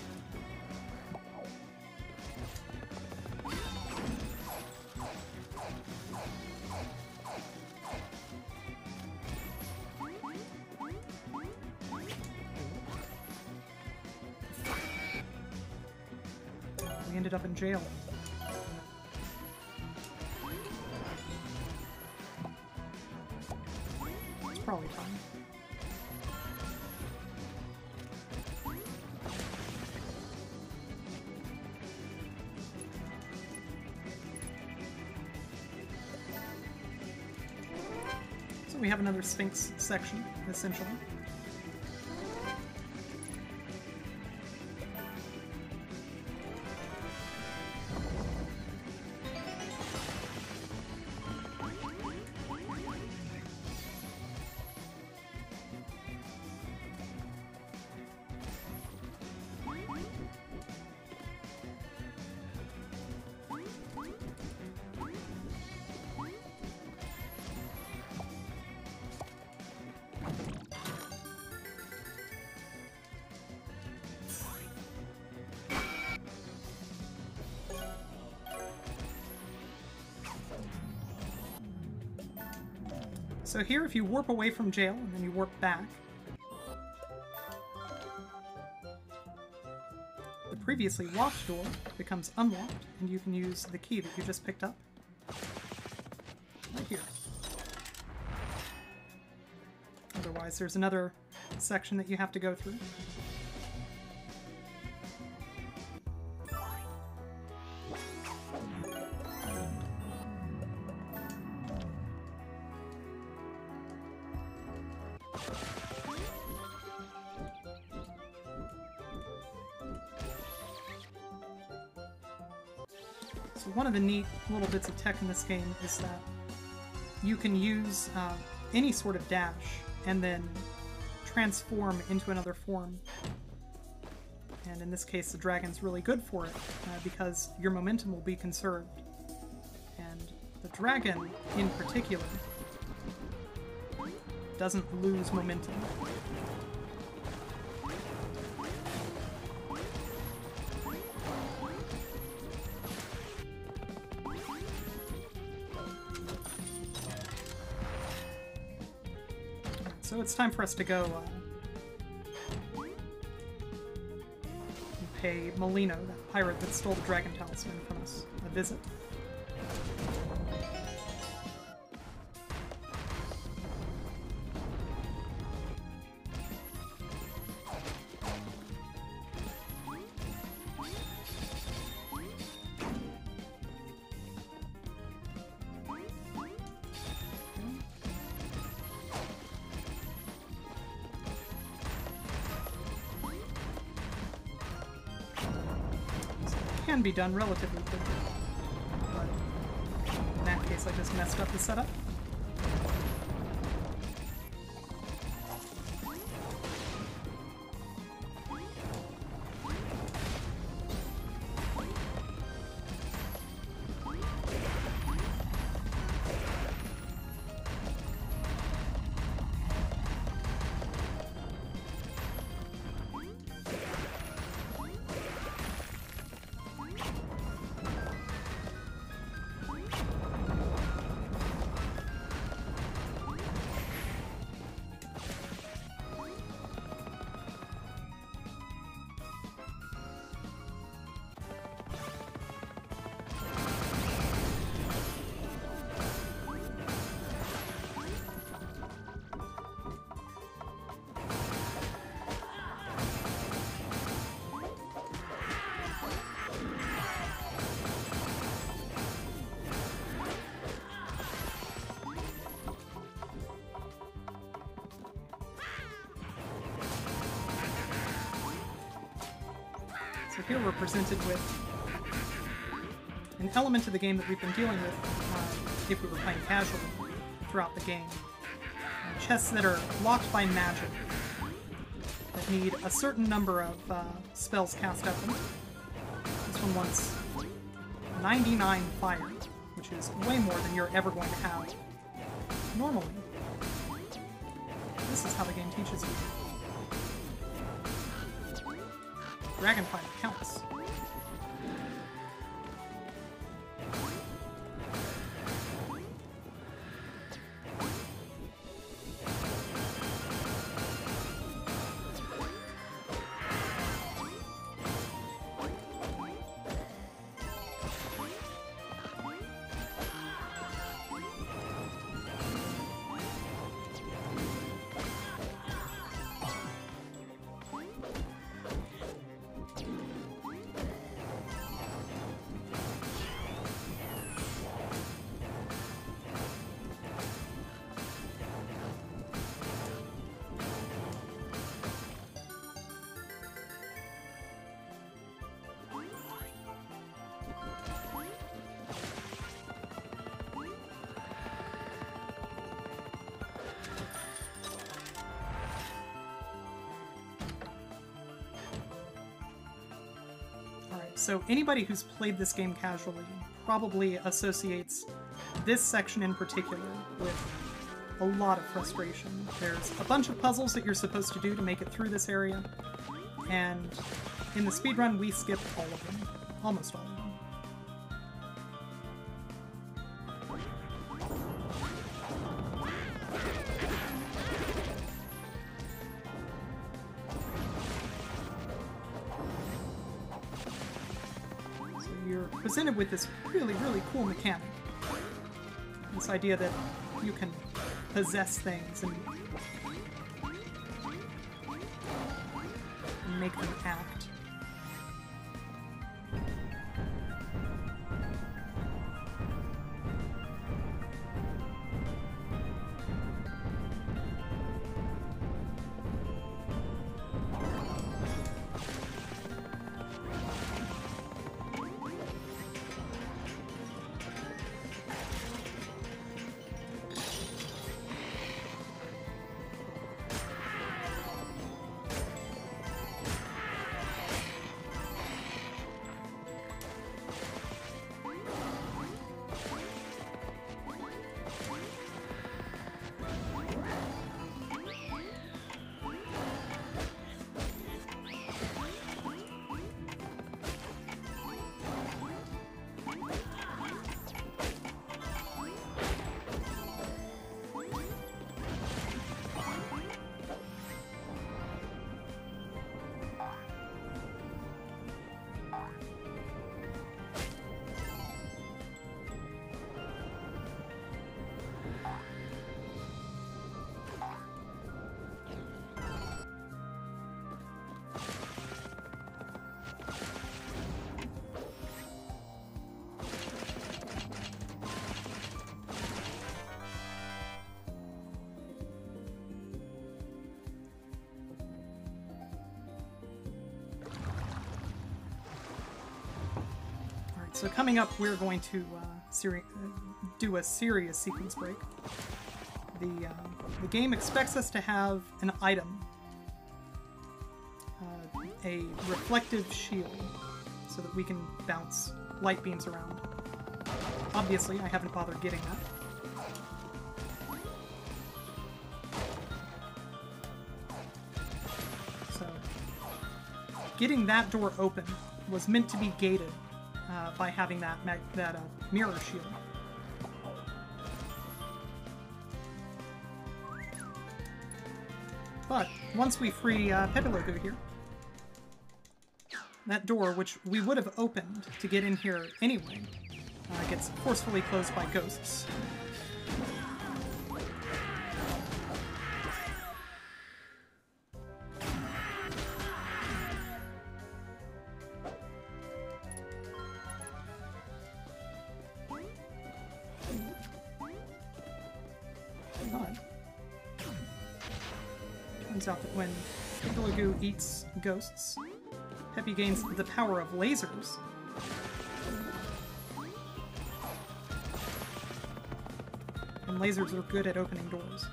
We ended up in jail. It's probably time. So we have another Sphinx section, essentially. So here, if you warp away from jail and then you warp back, the previously locked door becomes unlocked, and you can use the key that you just picked up right here. Otherwise, there's another section that you have to go through. So one of the neat little bits of tech in this game is that you can use uh, any sort of dash and then transform into another form. And in this case, the dragon's really good for it uh, because your momentum will be conserved. And the dragon, in particular, doesn't lose momentum. So it's time for us to go uh, and pay Molino, that pirate that stole the Dragon Talisman from us, a visit. Can be done relatively quickly, but in that case I just messed up the setup. So here we're presented with an element of the game that we've been dealing with uh, if we were playing casually throughout the game. Uh, chests that are locked by magic, that need a certain number of uh, spells cast at them. This one wants ninety-nine fire, which is way more than you're ever going to have normally. This is how the game teaches you. Dragon fire counts. So anybody who's played this game casually probably associates this section in particular with a lot of frustration. There's a bunch of puzzles that you're supposed to do to make it through this area, and in the speedrun we skipped all of them. Almost all of them. Presented with this really, really cool mechanic. This idea that you can possess things and, and make them act. So coming up, we're going to uh, seri do a serious sequence break. The, uh, the game expects us to have an item, uh, a reflective shield, so that we can bounce light beams around. Obviously, I haven't bothered getting that. So, getting that door open was meant to be gated Uh, by having that mag that uh, mirror shield. But once we free uh, Pepilogu here, that door, which we would have opened to get in here anyway, uh, gets forcefully closed by ghosts. Turns out that when Pepilogu eats ghosts, Peppy gains the power of lasers. And lasers are good at opening doors.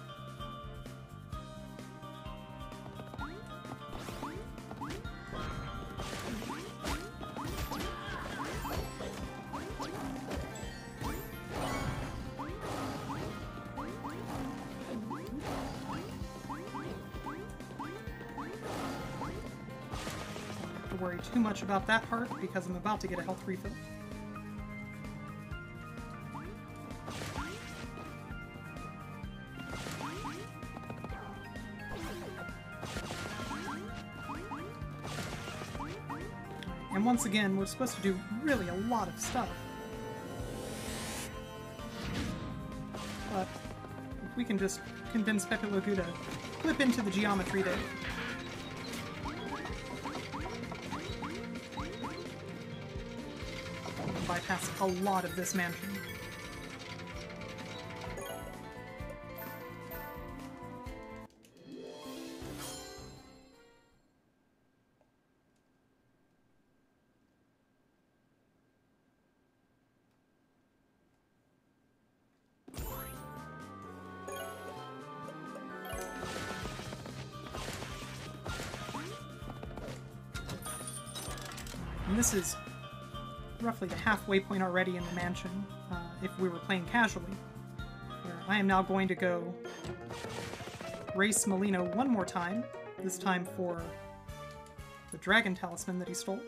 Worry too much about that part because I'm about to get a health refill. And once again, we're supposed to do really a lot of stuff. But if we can just convince Pepe Le Pew to flip into the geometry to bypass a lot of this mansion. And this is roughly the halfway point already in the mansion, uh, if we were playing casually. Where I am now going to go race Molino one more time, this time for the dragon talisman that he stole.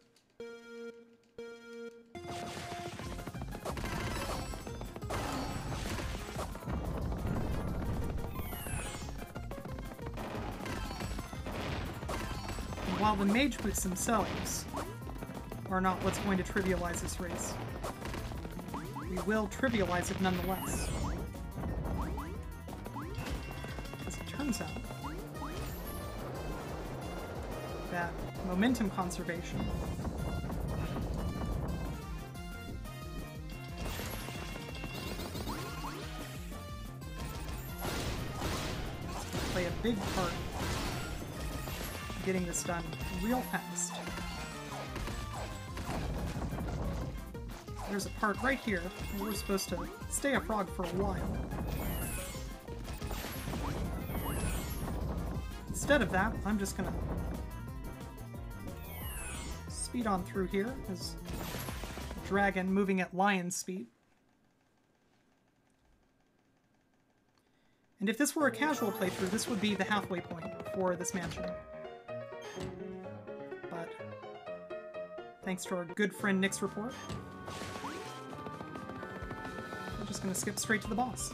And while the mage boots themselves are not what's going to trivialize this race, we will trivialize it nonetheless. As it turns out, that momentum conservation will play a big part in getting this done real fast. There's a part right here where we're supposed to stay a frog for a while. Instead of that, I'm just gonna speed on through here as a dragon moving at lion speed. And if this were a casual playthrough, this would be the halfway point for this mansion. But thanks to our good friend Nick's report, we're just going to skip straight to the boss.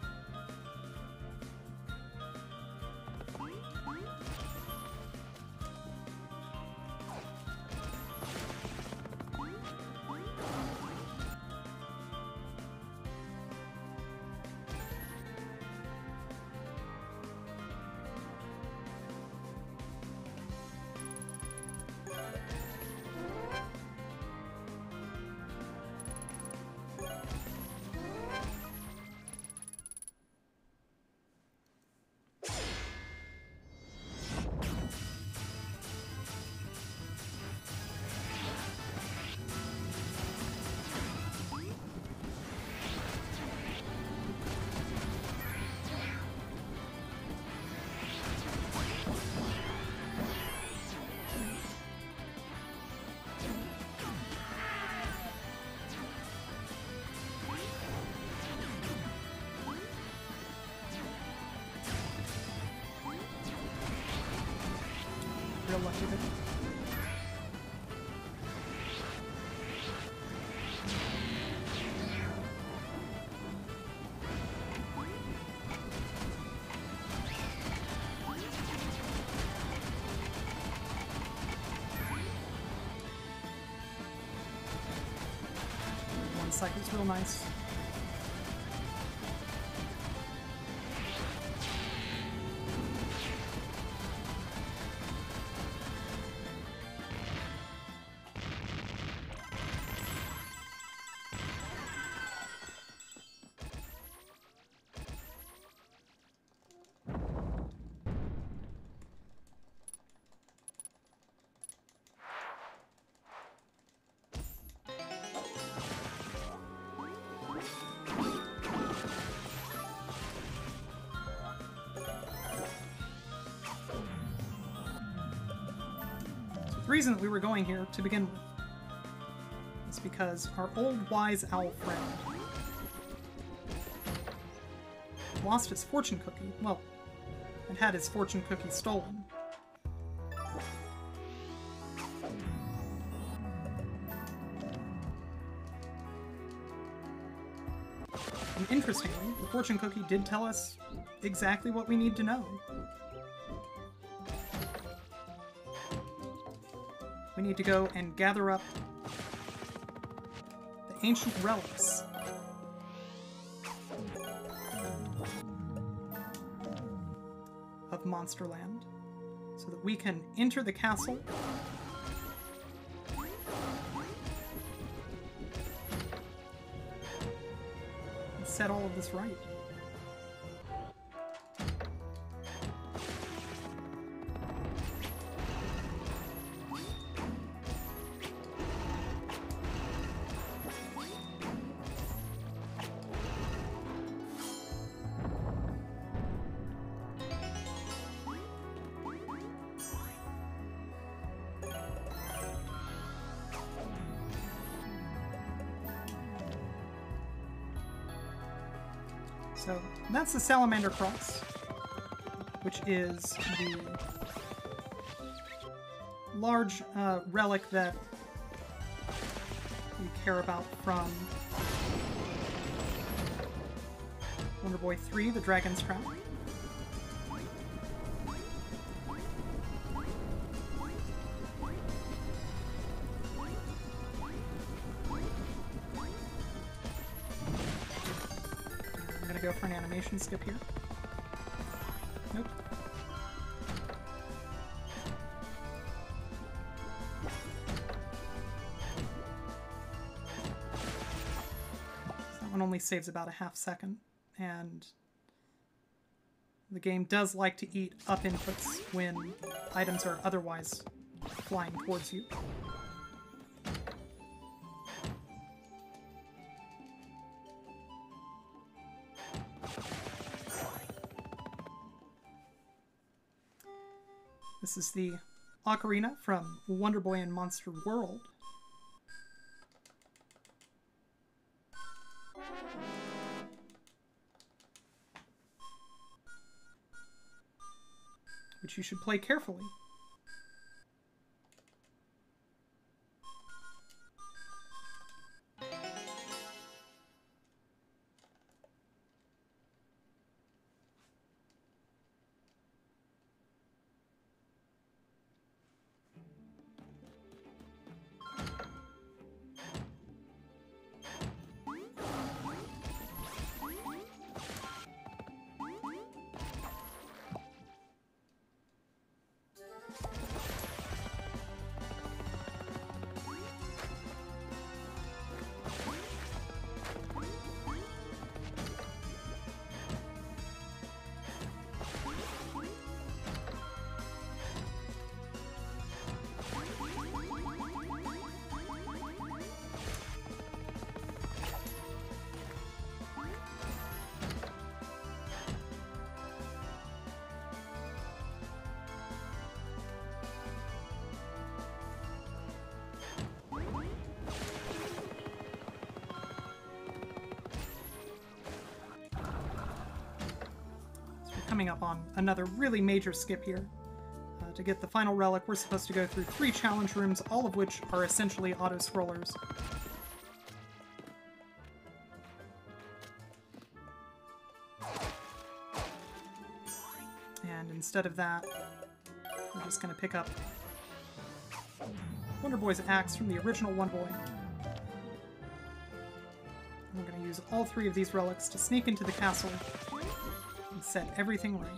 Real lucky there. One cycle's real nice. The reason that we were going here to begin with is because our old wise owl friend lost his fortune cookie. Well, and had his fortune cookie stolen. And interestingly, the fortune cookie did tell us exactly what we need to know. We need to go and gather up the ancient relics of Monsterland so that we can enter the castle and set all of this right. So that's the Salamander Cross, which is the large uh, relic that we care about from Wonder Boy three, the Dragon's Crown. Go for an animation skip here. Nope. That one only saves about a half second, and the game does like to eat up inputs when items are otherwise flying towards you. This is the ocarina from Wonder Boy and Monster World. Which you should play carefully. Coming up on another really major skip here. Uh, to get the final relic, we're supposed to go through three challenge rooms, all of which are essentially auto-scrollers. And instead of that, we're just going to pick up Wonder Boy's axe from the original Wonder Boy. And we're going to use all three of these relics to sneak into the castle and set everything right.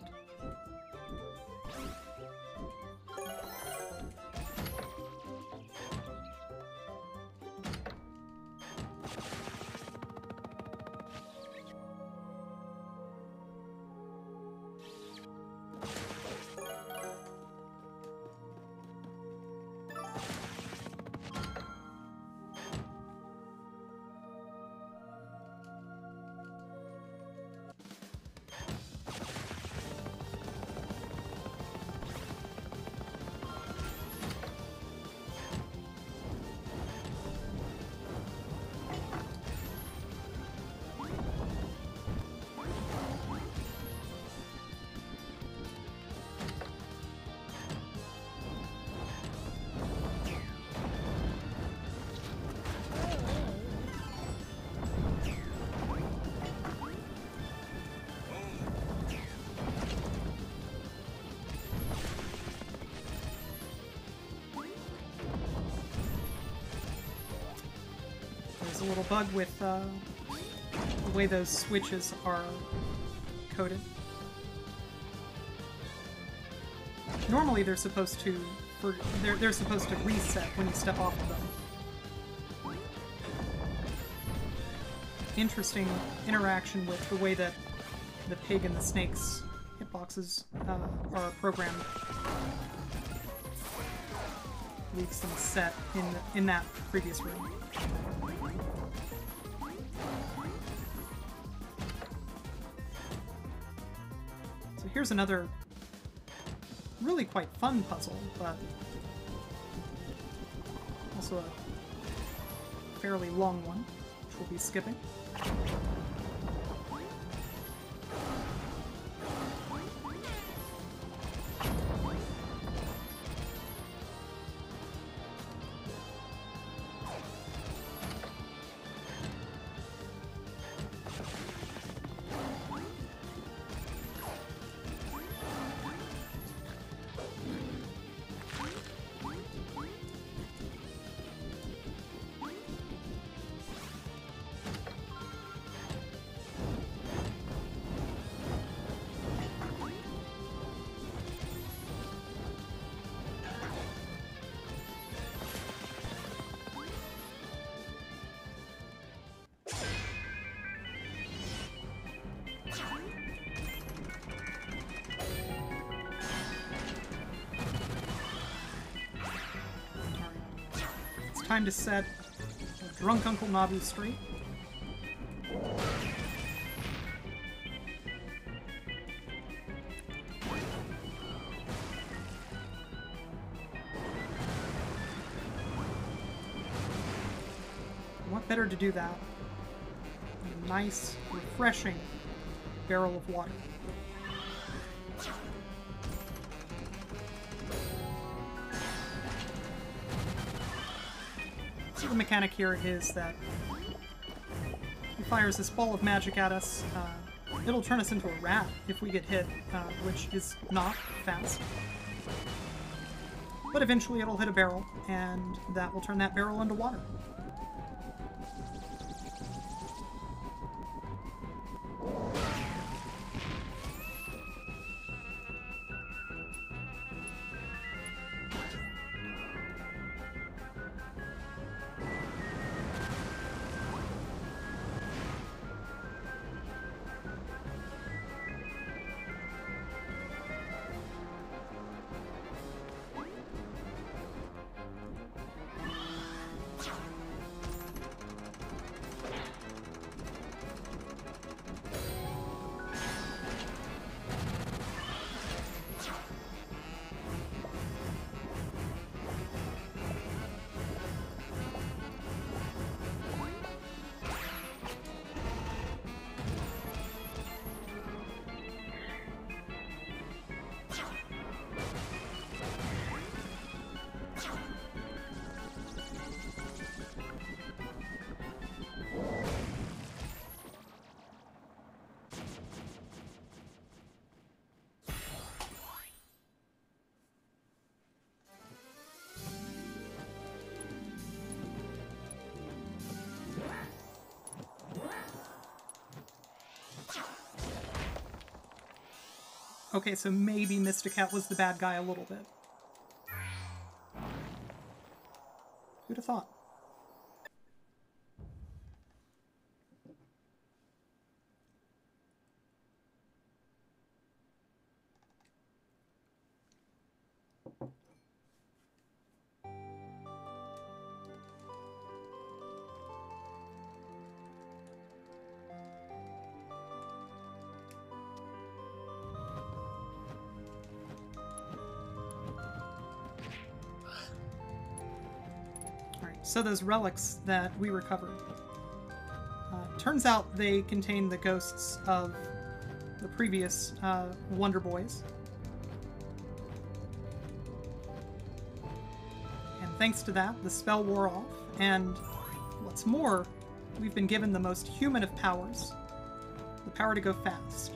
a little bug with uh, the way those switches are coded. Normally they're supposed to for they're they're supposed to reset when you step off of them. Interesting interaction with the way that the pig and the snake's hitboxes uh, are programmed. Leaves them set in the, in that previous room. So here's another really quite fun puzzle, but also a fairly long one, which we'll be skipping. Time to set Drunk Uncle Nabu straight. What better to do that? A nice, refreshing barrel of water. The mechanic here is that he fires this ball of magic at us. Uh, it'll turn us into a rat if we get hit, uh, which is not fast. But eventually it'll hit a barrel, and that will turn that barrel into water. Okay, so maybe Mysticat was the bad guy a little bit. Who'd have thought? So those relics that we recovered, uh, turns out they contain the ghosts of the previous uh, Wonder Boys. And thanks to that, the spell wore off, and what's more, we've been given the most human of powers, the power to go fast.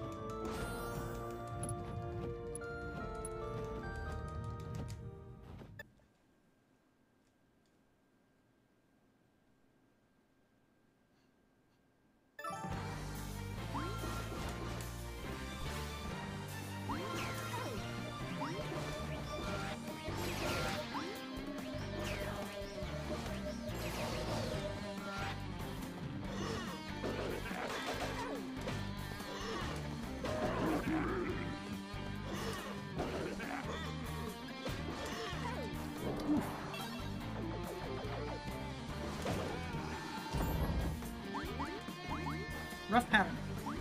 Rough pattern.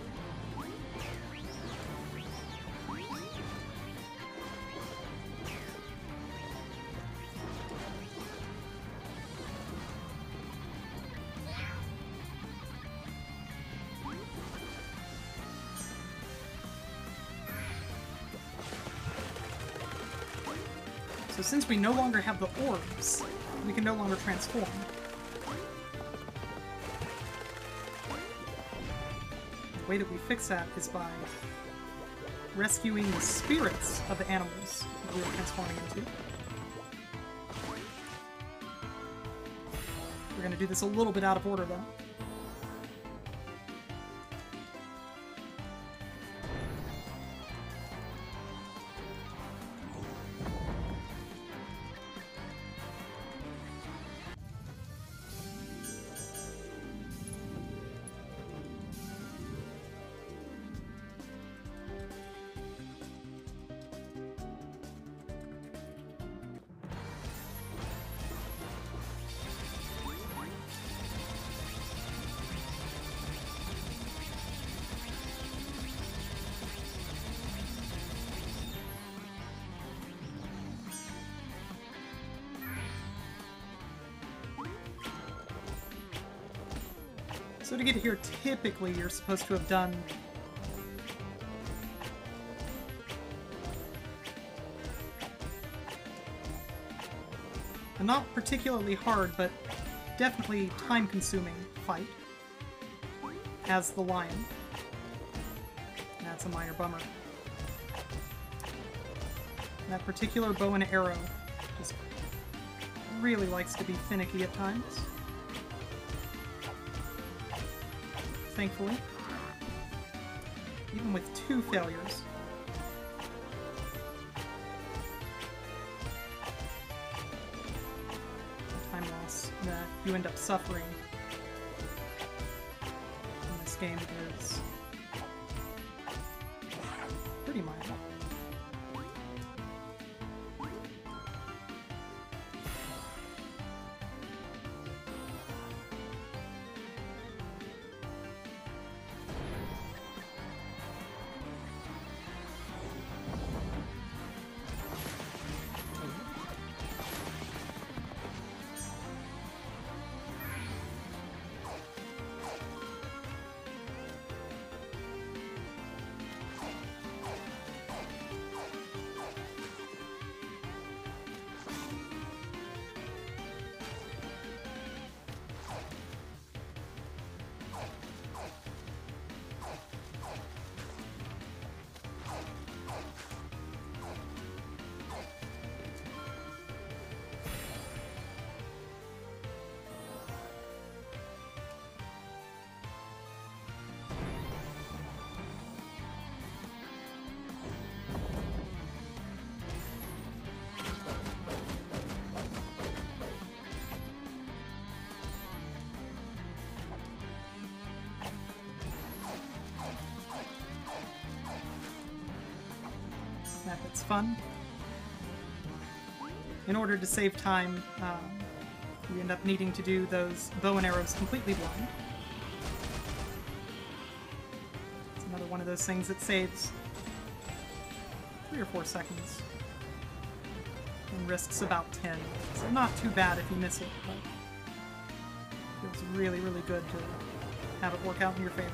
So since we no longer have the orbs, we can no longer transform. The way that we fix that is by rescuing the spirits of the animals that we were transforming into. We're going to do this a little bit out of order, though. So to get here, typically you're supposed to have done a not particularly hard, but definitely time-consuming fight as the lion. That's a minor bummer. And that particular bow and arrow just really likes to be finicky at times. Thankfully, even with two failures. The time loss that you end up suffering in this game is pretty minor. That bit's fun. In order to save time, um, you end up needing to do those bow and arrows completely blind. It's another one of those things that saves three or four seconds and risks about ten. So not too bad if you miss it, but feels really, really good to have it work out in your favor.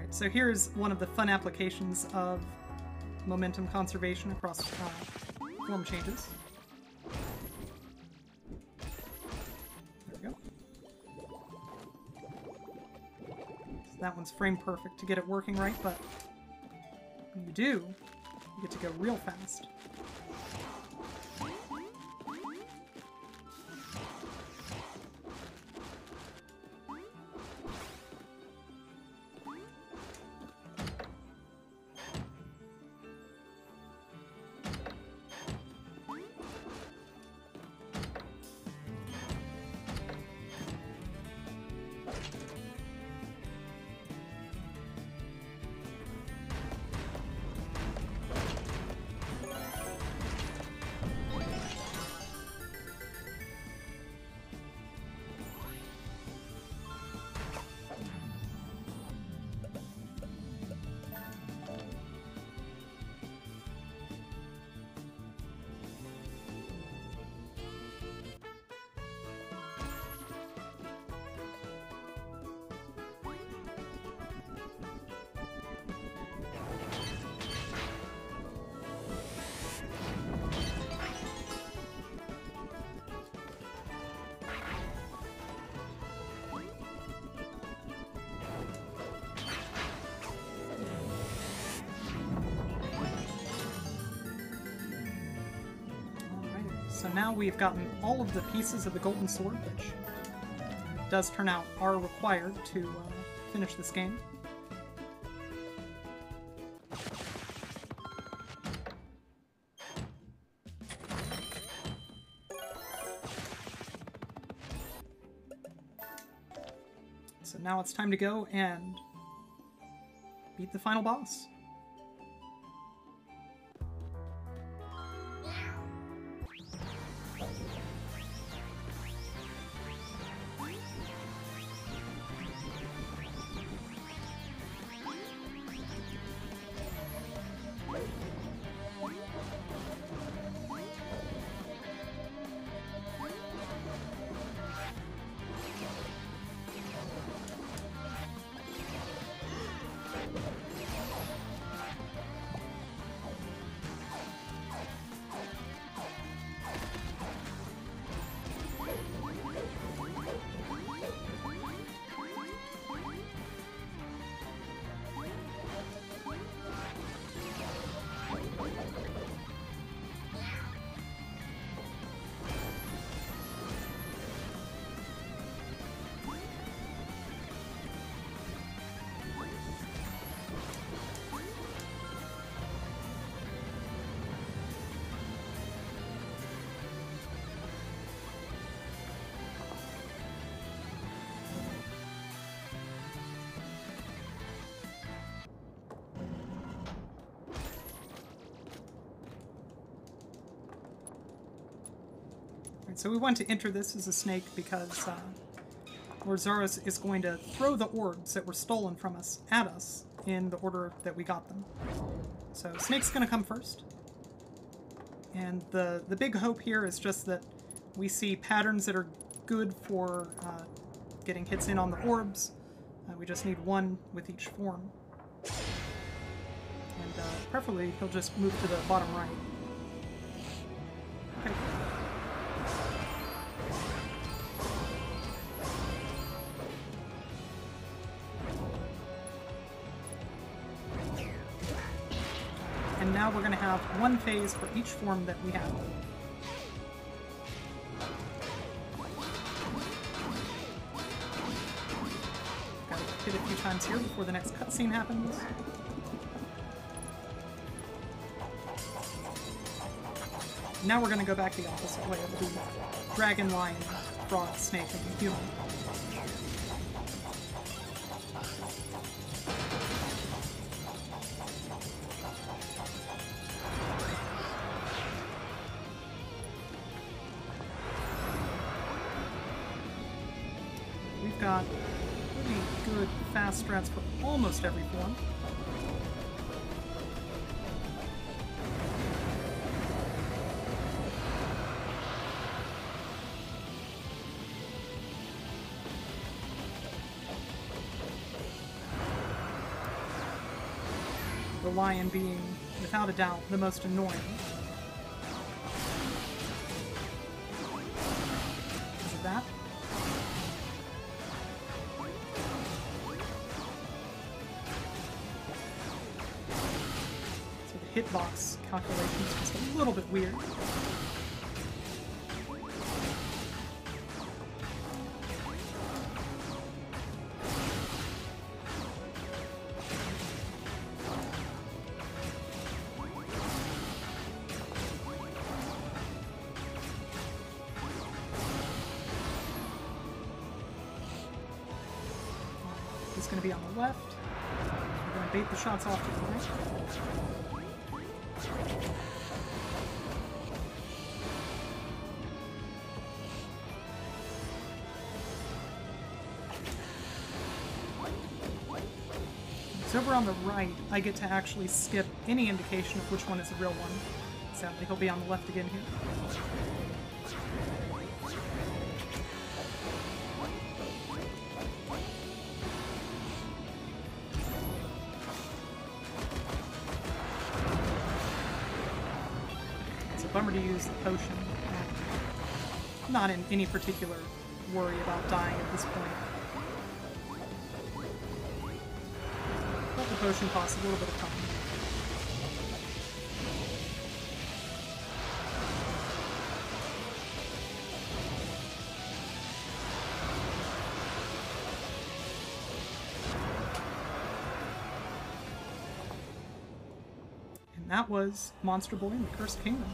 Alright, so here's one of the fun applications of momentum conservation across uh, form changes. There we go. So that one's frame perfect to get it working right, but when you do, you get to go real fast. So now we've gotten all of the pieces of the Golden Sword, which does turn out are required to uh, finish this game. So now it's time to go and beat the final boss. So we want to enter this as a snake because uh, Lord Zaros is going to throw the orbs that were stolen from us at us in the order that we got them. So snake's going to come first. And the, the big hope here is just that we see patterns that are good for uh, getting hits in on the orbs. Uh, we just need one with each form. And uh, preferably he'll just move to the bottom right. Okay. And now we're going to have one phase for each form that we have. Gotta hit a few times here before the next cutscene happens. Now we're going to go back the opposite way of the dragon, lion, frog, snake, and human. We've got pretty good fast strats for almost every form. The lion being, without a doubt, the most annoying. Is it that? So the hitbox calculation is just a little bit weird. He's going to be on the left. We're going to bait the shots off to the right. So over on the right, I get to actually skip any indication of which one is the real one. Sadly, he'll be on the left again here. Bummer to use the potion. I'm not in any particular worry about dying at this point. But the potion costs a little bit of time. And that was Monster Boy and the Cursed Kingdom.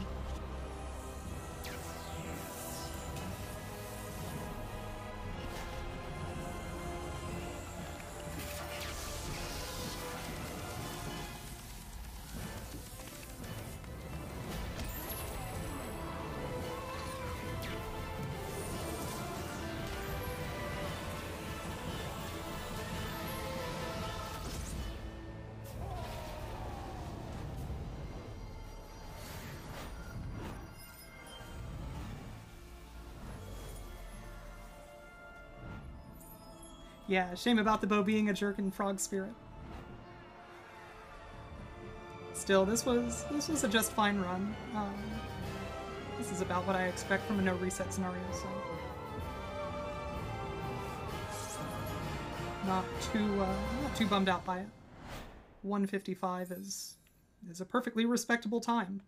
Yeah, shame about the bow being a jerk and frog spirit. Still, this was this was a just fine run. Um, this is about what I expect from a no reset scenario, so not too uh, not too bummed out by it. one fifty-five is is a perfectly respectable time.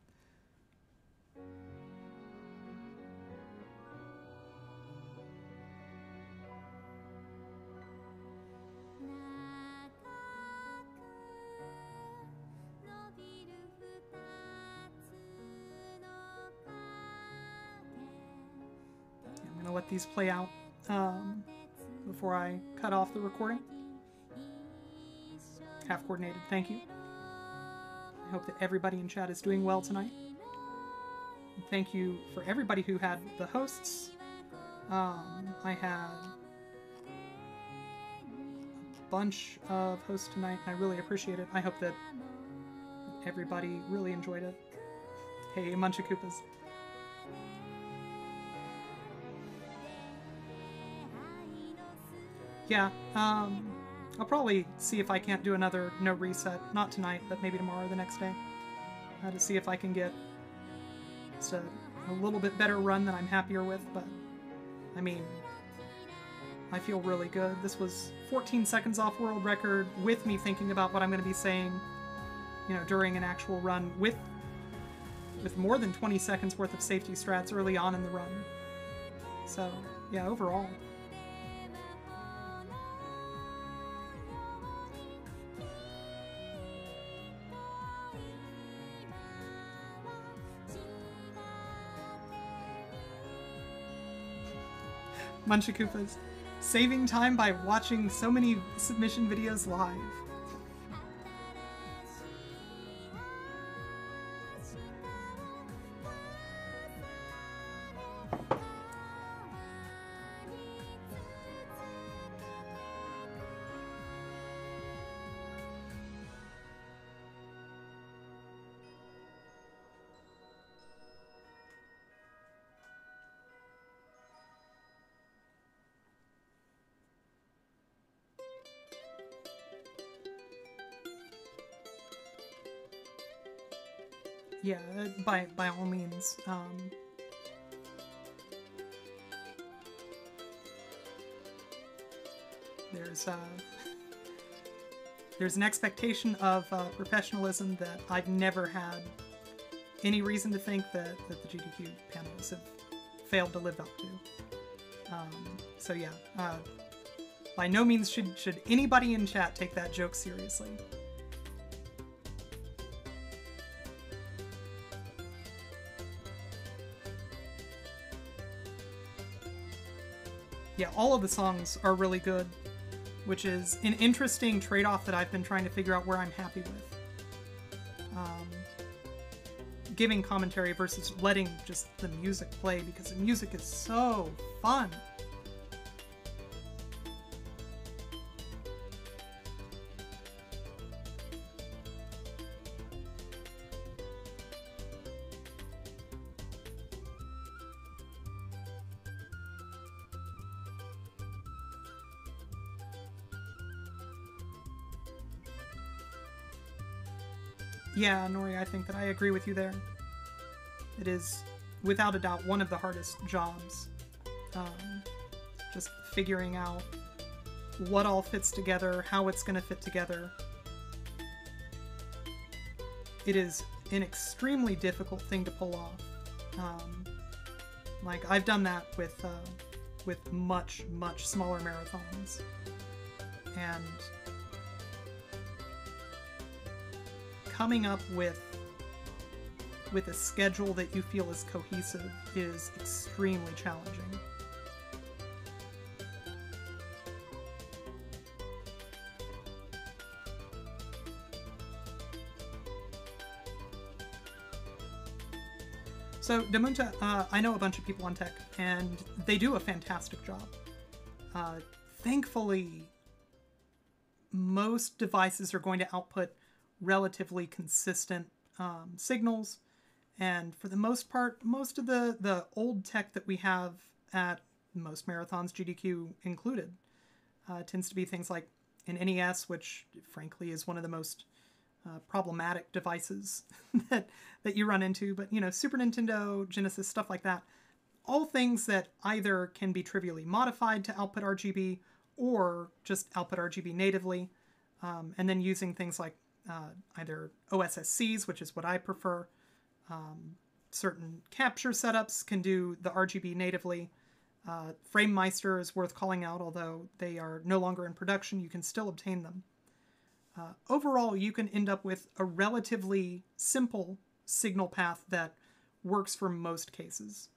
Let these play out um, before I cut off the recording. Half coordinated, thank you. I hope that everybody in chat is doing well tonight. And thank you for everybody who had the hosts. Um, I had a bunch of hosts tonight, and I really appreciate it. I hope that everybody really enjoyed it. Hey, Munchakoopas. Yeah, um, I'll probably see if I can't do another no reset. Not tonight, but maybe tomorrow or the next day. Uh, to see if I can get just a, a little bit better run that I'm happier with, but I mean, I feel really good. This was fourteen seconds off world record with me thinking about what I'm going to be saying, you know, during an actual run with, with more than twenty seconds worth of safety strats early on in the run. So, yeah, overall. Munchakoopas, saving time by watching so many submission videos live. yeah, by by all means. Um, there's uh, there's an expectation of uh, professionalism that I've never had any reason to think that, that the G D Q panels have failed to live up to. Um, so yeah, uh, by no means should should anybody in chat take that joke seriously. Yeah, all of the songs are really good, which is an interesting trade-off that I've been trying to figure out where I'm happy with. Um, giving commentary versus letting just the music play, because the music is so fun. Yeah, Nori, I think that I agree with you there. It is, without a doubt, one of the hardest jobs. Um, just figuring out what all fits together, how it's going to fit together. It is an extremely difficult thing to pull off. Um, like, I've done that with, uh, with much, much smaller marathons. And coming up with with a schedule that you feel is cohesive is extremely challenging. So Damunta, uh, I know a bunch of people on tech, and they do a fantastic job. Uh, thankfully, most devices are going to output relatively consistent um, signals, and for the most part, most of the the old tech that we have at most marathons, G D Q included, uh, tends to be things like an N E S, which frankly is one of the most uh, problematic devices that that you run into. But you know, Super Nintendo, Genesis, stuff like that, all things that either can be trivially modified to output R G B or just output R G B natively, um, and then using things like Uh, either O S S Cs, which is what I prefer. Um, certain capture setups can do the R G B natively. Uh, FrameMeister is worth calling out, although they are no longer in production. You can still obtain them. Uh, overall, you can end up with a relatively simple signal path that works for most cases.